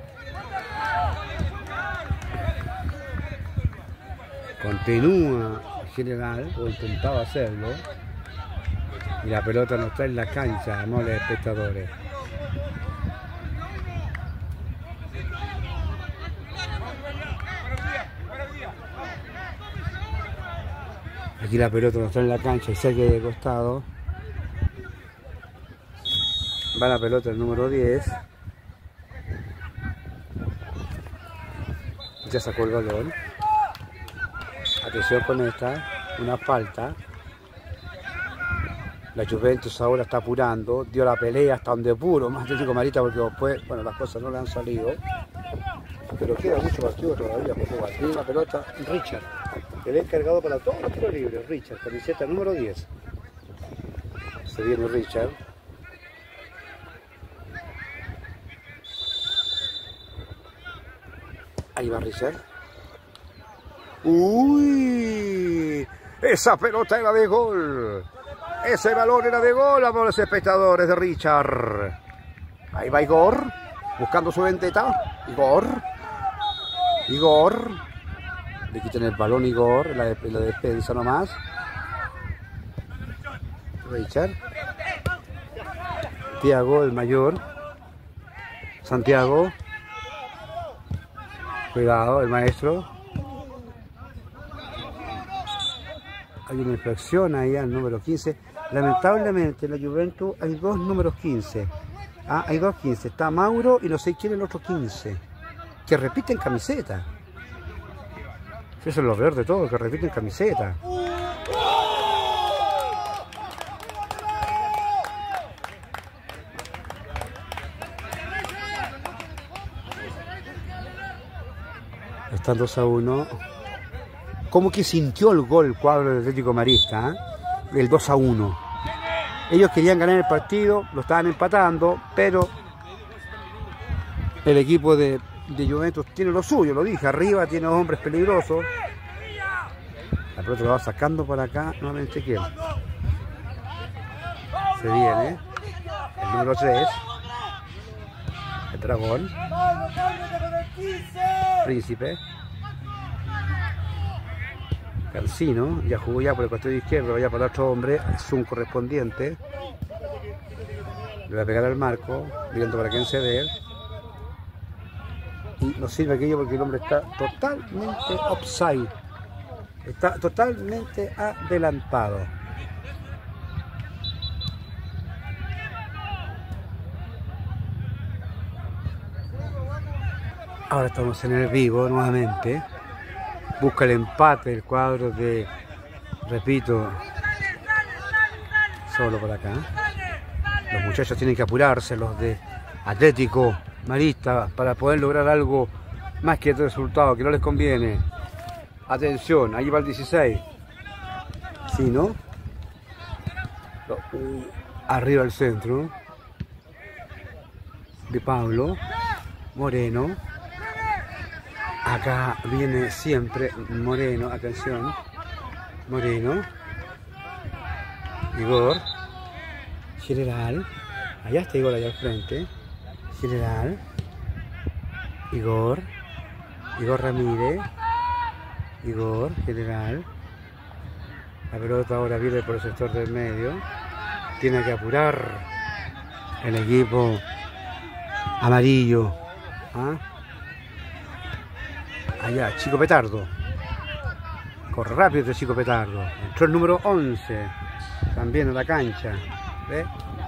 Continúa General, o intentaba hacerlo. Y la pelota no está en la cancha, no los espectadores. Aquí la pelota no está en la cancha y saque de costado. Va la pelota el número 10. Ya sacó el balón. Atención con esta. Una falta. La Juventus ahora está apurando. Dio la pelea hasta donde pudo. Más Atlético Marista porque después, bueno, las cosas no le han salido. Pero queda mucho partido todavía por jugar. Tiene la pelota Richard. El encargado para todos los tiros libres, Richard, camiseta número 10. Se viene Richard. Ahí va Richard. ¡Uy! Esa pelota era de gol. Ese balón era de gol, a los espectadores de Richard. Ahí va Igor, buscando su vendetta. Igor. Le quitan el balón Igor, la defensa nomás. Richard. Thiago, el mayor. Santiago. Cuidado, el maestro. Hay una infracción ahí al número 15. Lamentablemente en la Juventus hay dos números 15. Hay dos 15. Está Mauro y no sé quién es el otro 15. Que repiten camiseta. Eso es lo peor de todo, que repiten camiseta. Están 2-1. Como que sintió el gol el cuadro del Atlético Marista, el 2-1. Ellos querían ganar el partido, lo estaban empatando, pero el equipo de Juventus tiene lo suyo, lo dije, arriba tiene hombres peligrosos. La pelota lo va sacando por acá, nuevamente quién. Se viene el número 3, el dragón, Príncipe. Cancino, ya jugó ya por el costado izquierdo, vaya para el otro hombre, es un correspondiente. Le va a pegar al marco, viendo para quién ceder. Y no sirve aquello porque el hombre está totalmente offside. Está totalmente adelantado. Ahora estamos en el vivo nuevamente. Busca el empate el cuadro de, repito, solo por acá. Los muchachos tienen que apurarse, los de Atlético maristas para poder lograr algo más que el resultado, que no les conviene. Atención, ahí va el 16. Sí, ¿no? Arriba el centro. De Pablo. Moreno. Acá viene siempre Moreno, atención. Moreno. Igor. General. Allá está Igor, allá al frente. General. Igor. Igor Ramírez. Igor, General. La pelota ahora viene por el sector del medio. Tiene que apurar el equipo amarillo. ¿Ah? Allá, Chico Petardo. Corre rápido este Chico Petardo. Entró el número 11. También en la cancha. ¿Ve?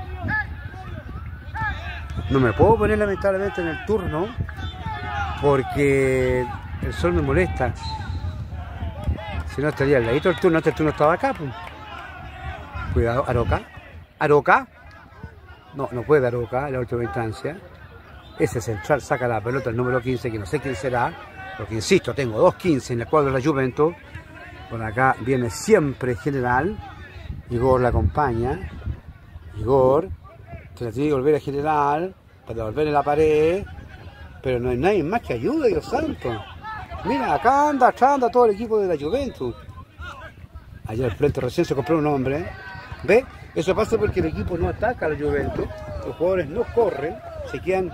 No me puedo poner lamentablemente en el turno porque el sol me molesta. Si no estaría al ladito del turno, este turno estaba acá. Pues. Cuidado, Aroca. Aroca. No, no puede Aroca en la última instancia. Ese central saca la pelota el número 15, que no sé quién será. Porque insisto, tengo 2-15 en el cuadro de la Juventus. Por acá viene siempre General. Igor la acompaña. Igor. Que la tiene que volver a General. Para devolver en la pared. Pero no hay nadie más que ayude, Dios santo. Mira, acá anda todo el equipo de la Juventus. Allá al frente recién se compró un hombre. ¿Ve? Eso pasa porque el equipo no ataca a la Juventus. Los jugadores no corren. Se quedan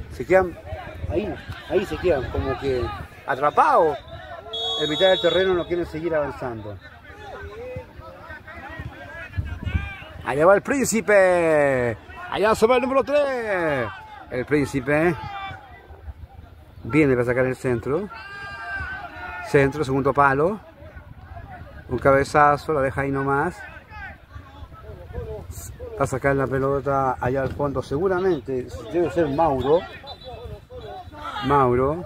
ahí se quedan como que atrapados. En mitad del terreno no quieren seguir avanzando. Allá va el Príncipe. Allá se va el número 3. El Príncipe. Viene para sacar el centro. Centro, segundo palo. Un cabezazo, la deja ahí nomás. Va a sacar la pelota allá al fondo. Seguramente debe ser Mauro. Mauro.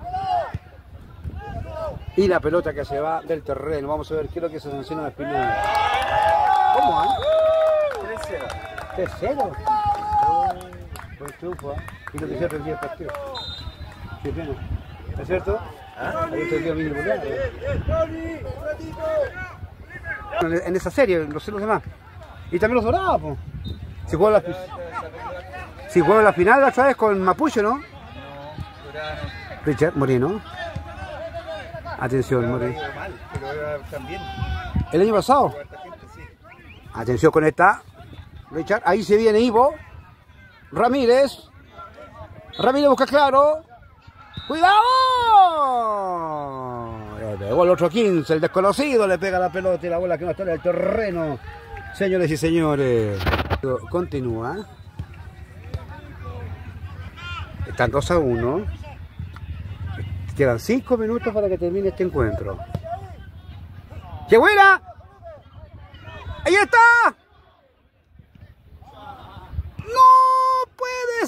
Y la pelota que se va del terreno. Vamos a ver qué es lo que se sanciona al final. ¿Cómo? 3-0. 3-0. Buen triunfo, y lo que se perdió el partido. Qué pena. ¿Es cierto? Ahí perdió mil goleados. En esa serie, no sé los demás. Y también los Dorados, po. Si juega la final la otra vez con Mapuche, ¿no? Richard Moreno. Atención, Moreno. El año pasado. Atención con esta. Richard, ahí se viene Ivo. Ramírez. Ramírez busca claro. ¡Cuidado! Le pegó el otro 15, el desconocido le pega la pelota y la bola que no está en el terreno. Señores y señores. Continúa. Están 2-1. Quedan 5 minutos para que termine este encuentro. ¡Qué buena! ¡Ahí está! ¡No puede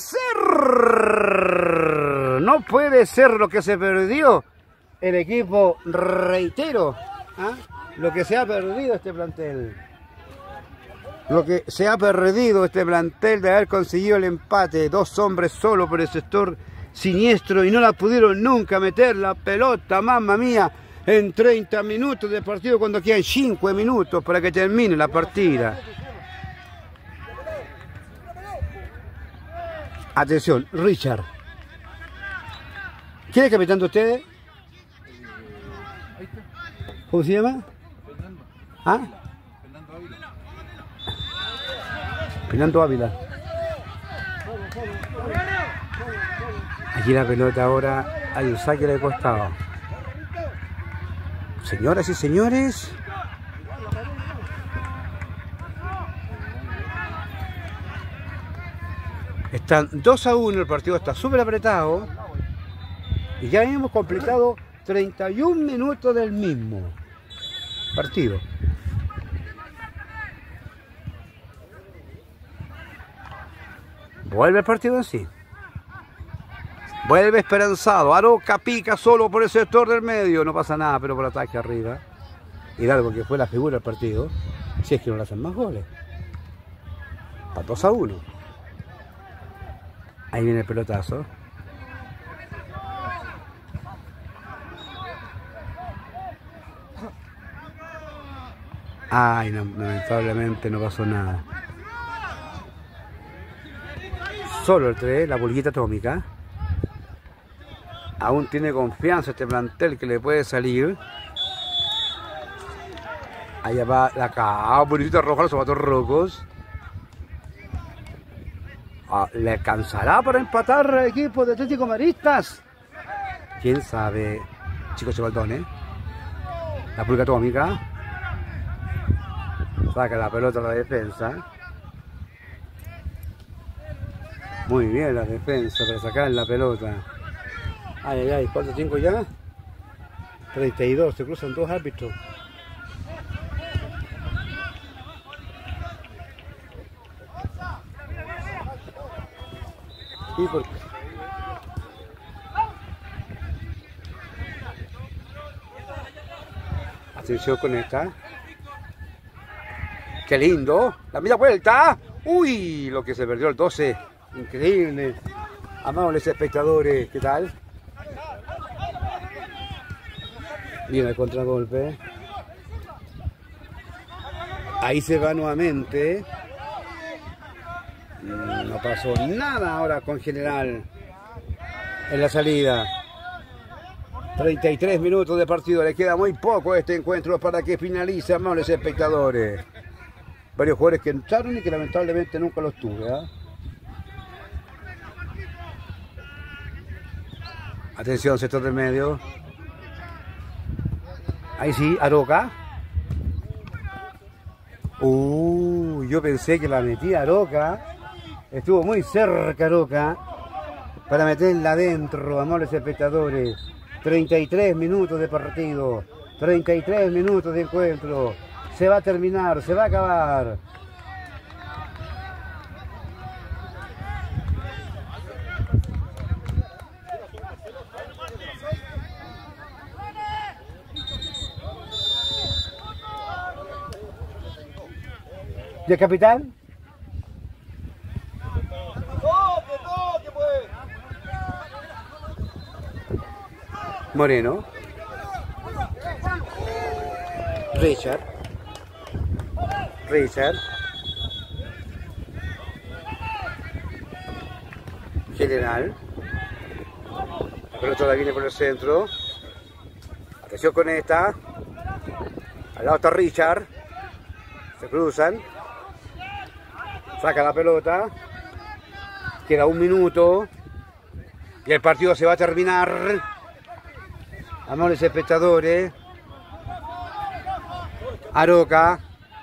ser! No puede ser lo que se perdió el equipo, reitero, lo que se ha perdido este plantel. Lo que se ha perdido este plantel de haber conseguido el empate. 2 hombres solo por el sector siniestro y no la pudieron nunca meter la pelota, mamma mía, en 30 minutos de partido cuando quedan 5 minutos para que termine la partida. Atención, Richard. ¿Quién es capitán de ustedes? ¿Cómo se llama? ¿Ah? Fernando Ávila. Aquí la pelota ahora, hay un saque de costado. Señoras y señores. Están 2-1, el partido está súper apretado. Y ya hemos completado 31 minutos del mismo partido. Vuelve el partido en sí. Vuelve esperanzado. Aroca pica solo por el sector del medio. No pasa nada, pero por ataque arriba. Hidalgo, que fue la figura del partido. Si es que no le hacen más goles. Para 2-1. Ahí viene el pelotazo. Ay, no, lamentablemente no pasó nada. Solo el 3, la pulguita atómica. Aún tiene confianza este plantel que le puede salir. Allá va la caburita roja, los zapatos rojos. ¿Le alcanzará para empatar el equipo de Atlético Maristas? ¿Quién sabe? Chicos Chevaldón, la pulga atómica. Saca la pelota a la defensa. Muy bien la defensa para sacar la pelota. Ay, ay, ay, ¿cuánto tiempo ya? 32, se cruzan dos árbitros. ¿Y por qué? Atención con esta. ¡Qué lindo! ¡La media vuelta! ¡Uy! Lo que se perdió el 12. Increíble. Amables espectadores, ¿qué tal? Viene el contragolpe. Ahí se va nuevamente. No pasó nada ahora con General en la salida. 33 minutos de partido. Le queda muy poco a este encuentro para que finalice, amables espectadores. Varios jugadores que entraron y que lamentablemente nunca los tuve. Atención, sector del medio. Ahí sí, Aroca. Yo pensé que la metía Aroca. Estuvo muy cerca Aroca para meterla adentro, amables espectadores. 33 minutos de partido, 33 minutos de encuentro. Se va a terminar, se va a acabar. ¿Y el capitán? Moreno. Richard. General. La pelota la viene por el centro. Atención con esta. Al lado está Richard. Se cruzan. Saca la pelota. Queda un minuto. Y el partido se va a terminar. Amables espectadores. Aroca.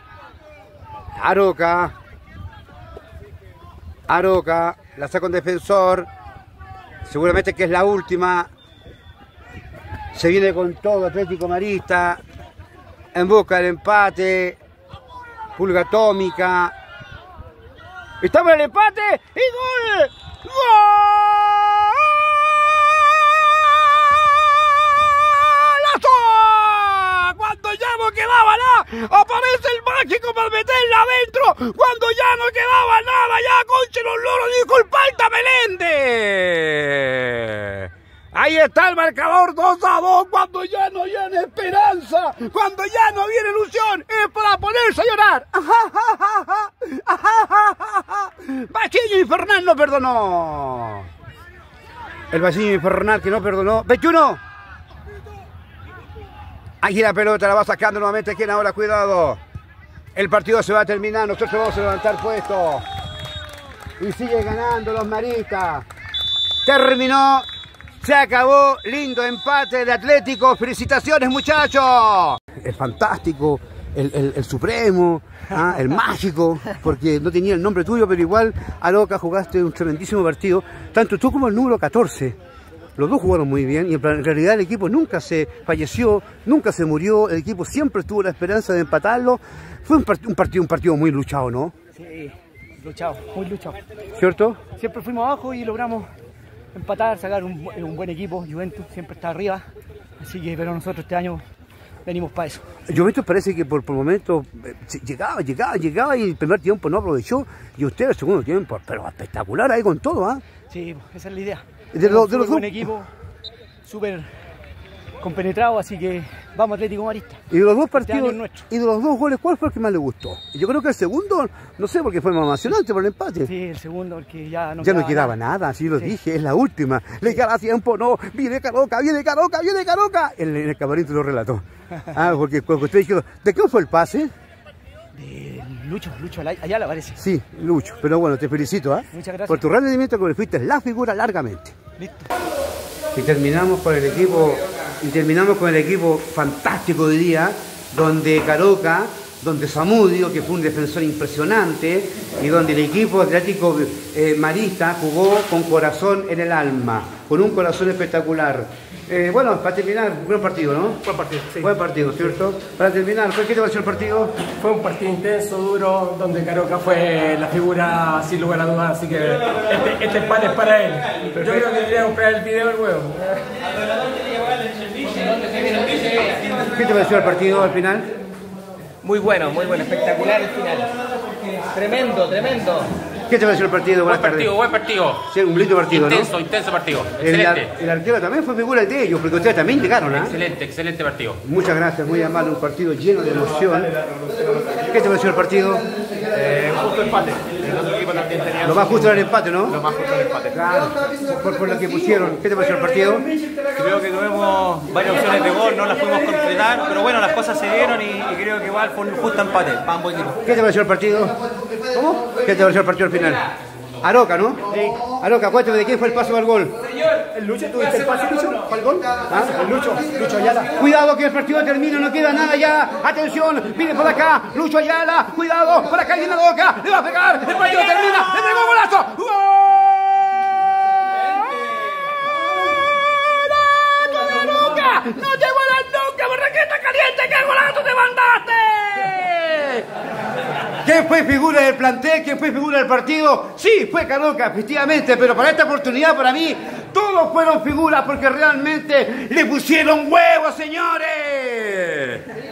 La saca un defensor. Seguramente que es la última. Se viene con todo Atlético Marista. En busca del empate. Pulga atómica. Estamos en el empate. ¡Y gol! ¡Golazo! Cuando ya no quedaba nada, aparece el mágico para meterla adentro. Cuando ya no quedaba nada, ya Conche los Loros dijo el Palta Meléndez. Ahí está el marcador 2-2, cuando ya no viene esperanza, cuando ya no viene ilusión, es para ponerse a llorar. Basilio Infernal no perdonó. El Basilio Infernal que no perdonó. 21. Ahí la pelota la va sacando nuevamente. ¿Quién ahora? Cuidado. El partido se va a terminar. Nosotros vamos a levantar puesto. Y sigue ganando los maristas. Terminó. Se acabó, lindo empate de Atlético, felicitaciones muchachos. Es fantástico, el supremo, el mágico, porque no tenía el nombre tuyo, pero igual, Aroca, jugaste un tremendísimo partido, tanto tú como el número 14. Los dos jugaron muy bien y en realidad el equipo nunca se falleció, nunca se murió, el equipo siempre tuvo la esperanza de empatarlo. Fue un partido muy luchado, ¿no? Sí, luchado, muy luchado. ¿Cierto? Siempre fuimos abajo y logramos empatar, sacar un buen equipo. Juventus siempre está arriba, así que pero nosotros este año venimos para eso. Juventus parece que por momentos llegaba y el primer tiempo no aprovechó y usted el segundo tiempo, pero espectacular ahí con todo, ¿ah? Sí, esa es la idea. De los Un dos buen equipo, súper compenetrado, así que vamos Atlético Marista. y de los dos Este partidos año es nuestro. y de los dos goles, ¿cuál fue el que más le gustó? Yo creo que el segundo, no sé, porque fue más emocionante por el empate. Sí, el segundo, porque ya no Quedaba nada, así lo Sí. dije, es la última. Le queda tiempo, no, viene Caroca. En el camarín te lo relató. Ah, porque cuando usted dijo, ¿de qué fue el pase? De Lucho Ayala parece. Sí, Lucho, pero bueno, te felicito, ¿ah? Muchas gracias. Por tu rendimiento que fuiste la figura largamente. Listo. Y terminamos con el equipo fantástico de día, donde Caroca, donde Zamudio, que fue un defensor impresionante, y donde el equipo Atlético Marista jugó con corazón en el alma, con un corazón espectacular. Bueno, para terminar, buen partido, ¿no? Buen partido, sí. Buen partido, ¿cierto? Para terminar, ¿qué te pareció el partido? Fue un partido intenso, duro, donde Caroca fue la figura sin lugar a dudas, así que este empate es para él. Yo creo que debería comprar el video del huevo. ¿Qué te pareció el partido al final? Muy bueno, espectacular el final. Tremendo. ¿Qué te pareció el partido? Buenas tardes. Buen partido. Sí, un lindo partido, Intenso ¿no? partido. El Excelente. arquero también fue figura de ellos, porque ustedes también llegaron, ¿ah? Excelente partido. Muchas gracias, muy amable, un partido lleno de emoción. ¿Qué te pareció el partido? Justo empate. El otro equipo también tenía. Lo más justo era el empate, ¿no? Lo más justo el empate. Claro, por lo que pusieron. ¿Qué te pareció el partido? Creo que tuvimos varias opciones de gol, no las pudimos concretar, pero bueno, las cosas se dieron y creo que igual fue un justo empate para ambos equipos. ¿Qué te pareció el partido? ¿Cómo? ¿Qué te pareció el partido al final? Aroca, ¿no? Sí. Aroca, cuéntame de quién fue el paso al gol. ¿El Lucho tuviste el pase, Lucho? ¿Para el gol? ¿Ah? El Lucho Ayala. Cuidado que el partido termina, no queda nada ya. Atención, viene por acá, Lucho Ayala. Cuidado, por acá viene Aroca. Le va a pegar, el partido termina. ¡Le pegó golazo! ¡Gol! ¡No te vuelas nunca, borraqueta caliente! ¡Qué golazo te mandaste! ¿Quién fue figura del plantel? ¿Quién fue figura del partido? Sí, fue Caroca, efectivamente, pero para esta oportunidad, para mí, todos fueron figuras porque realmente le pusieron huevos, señores.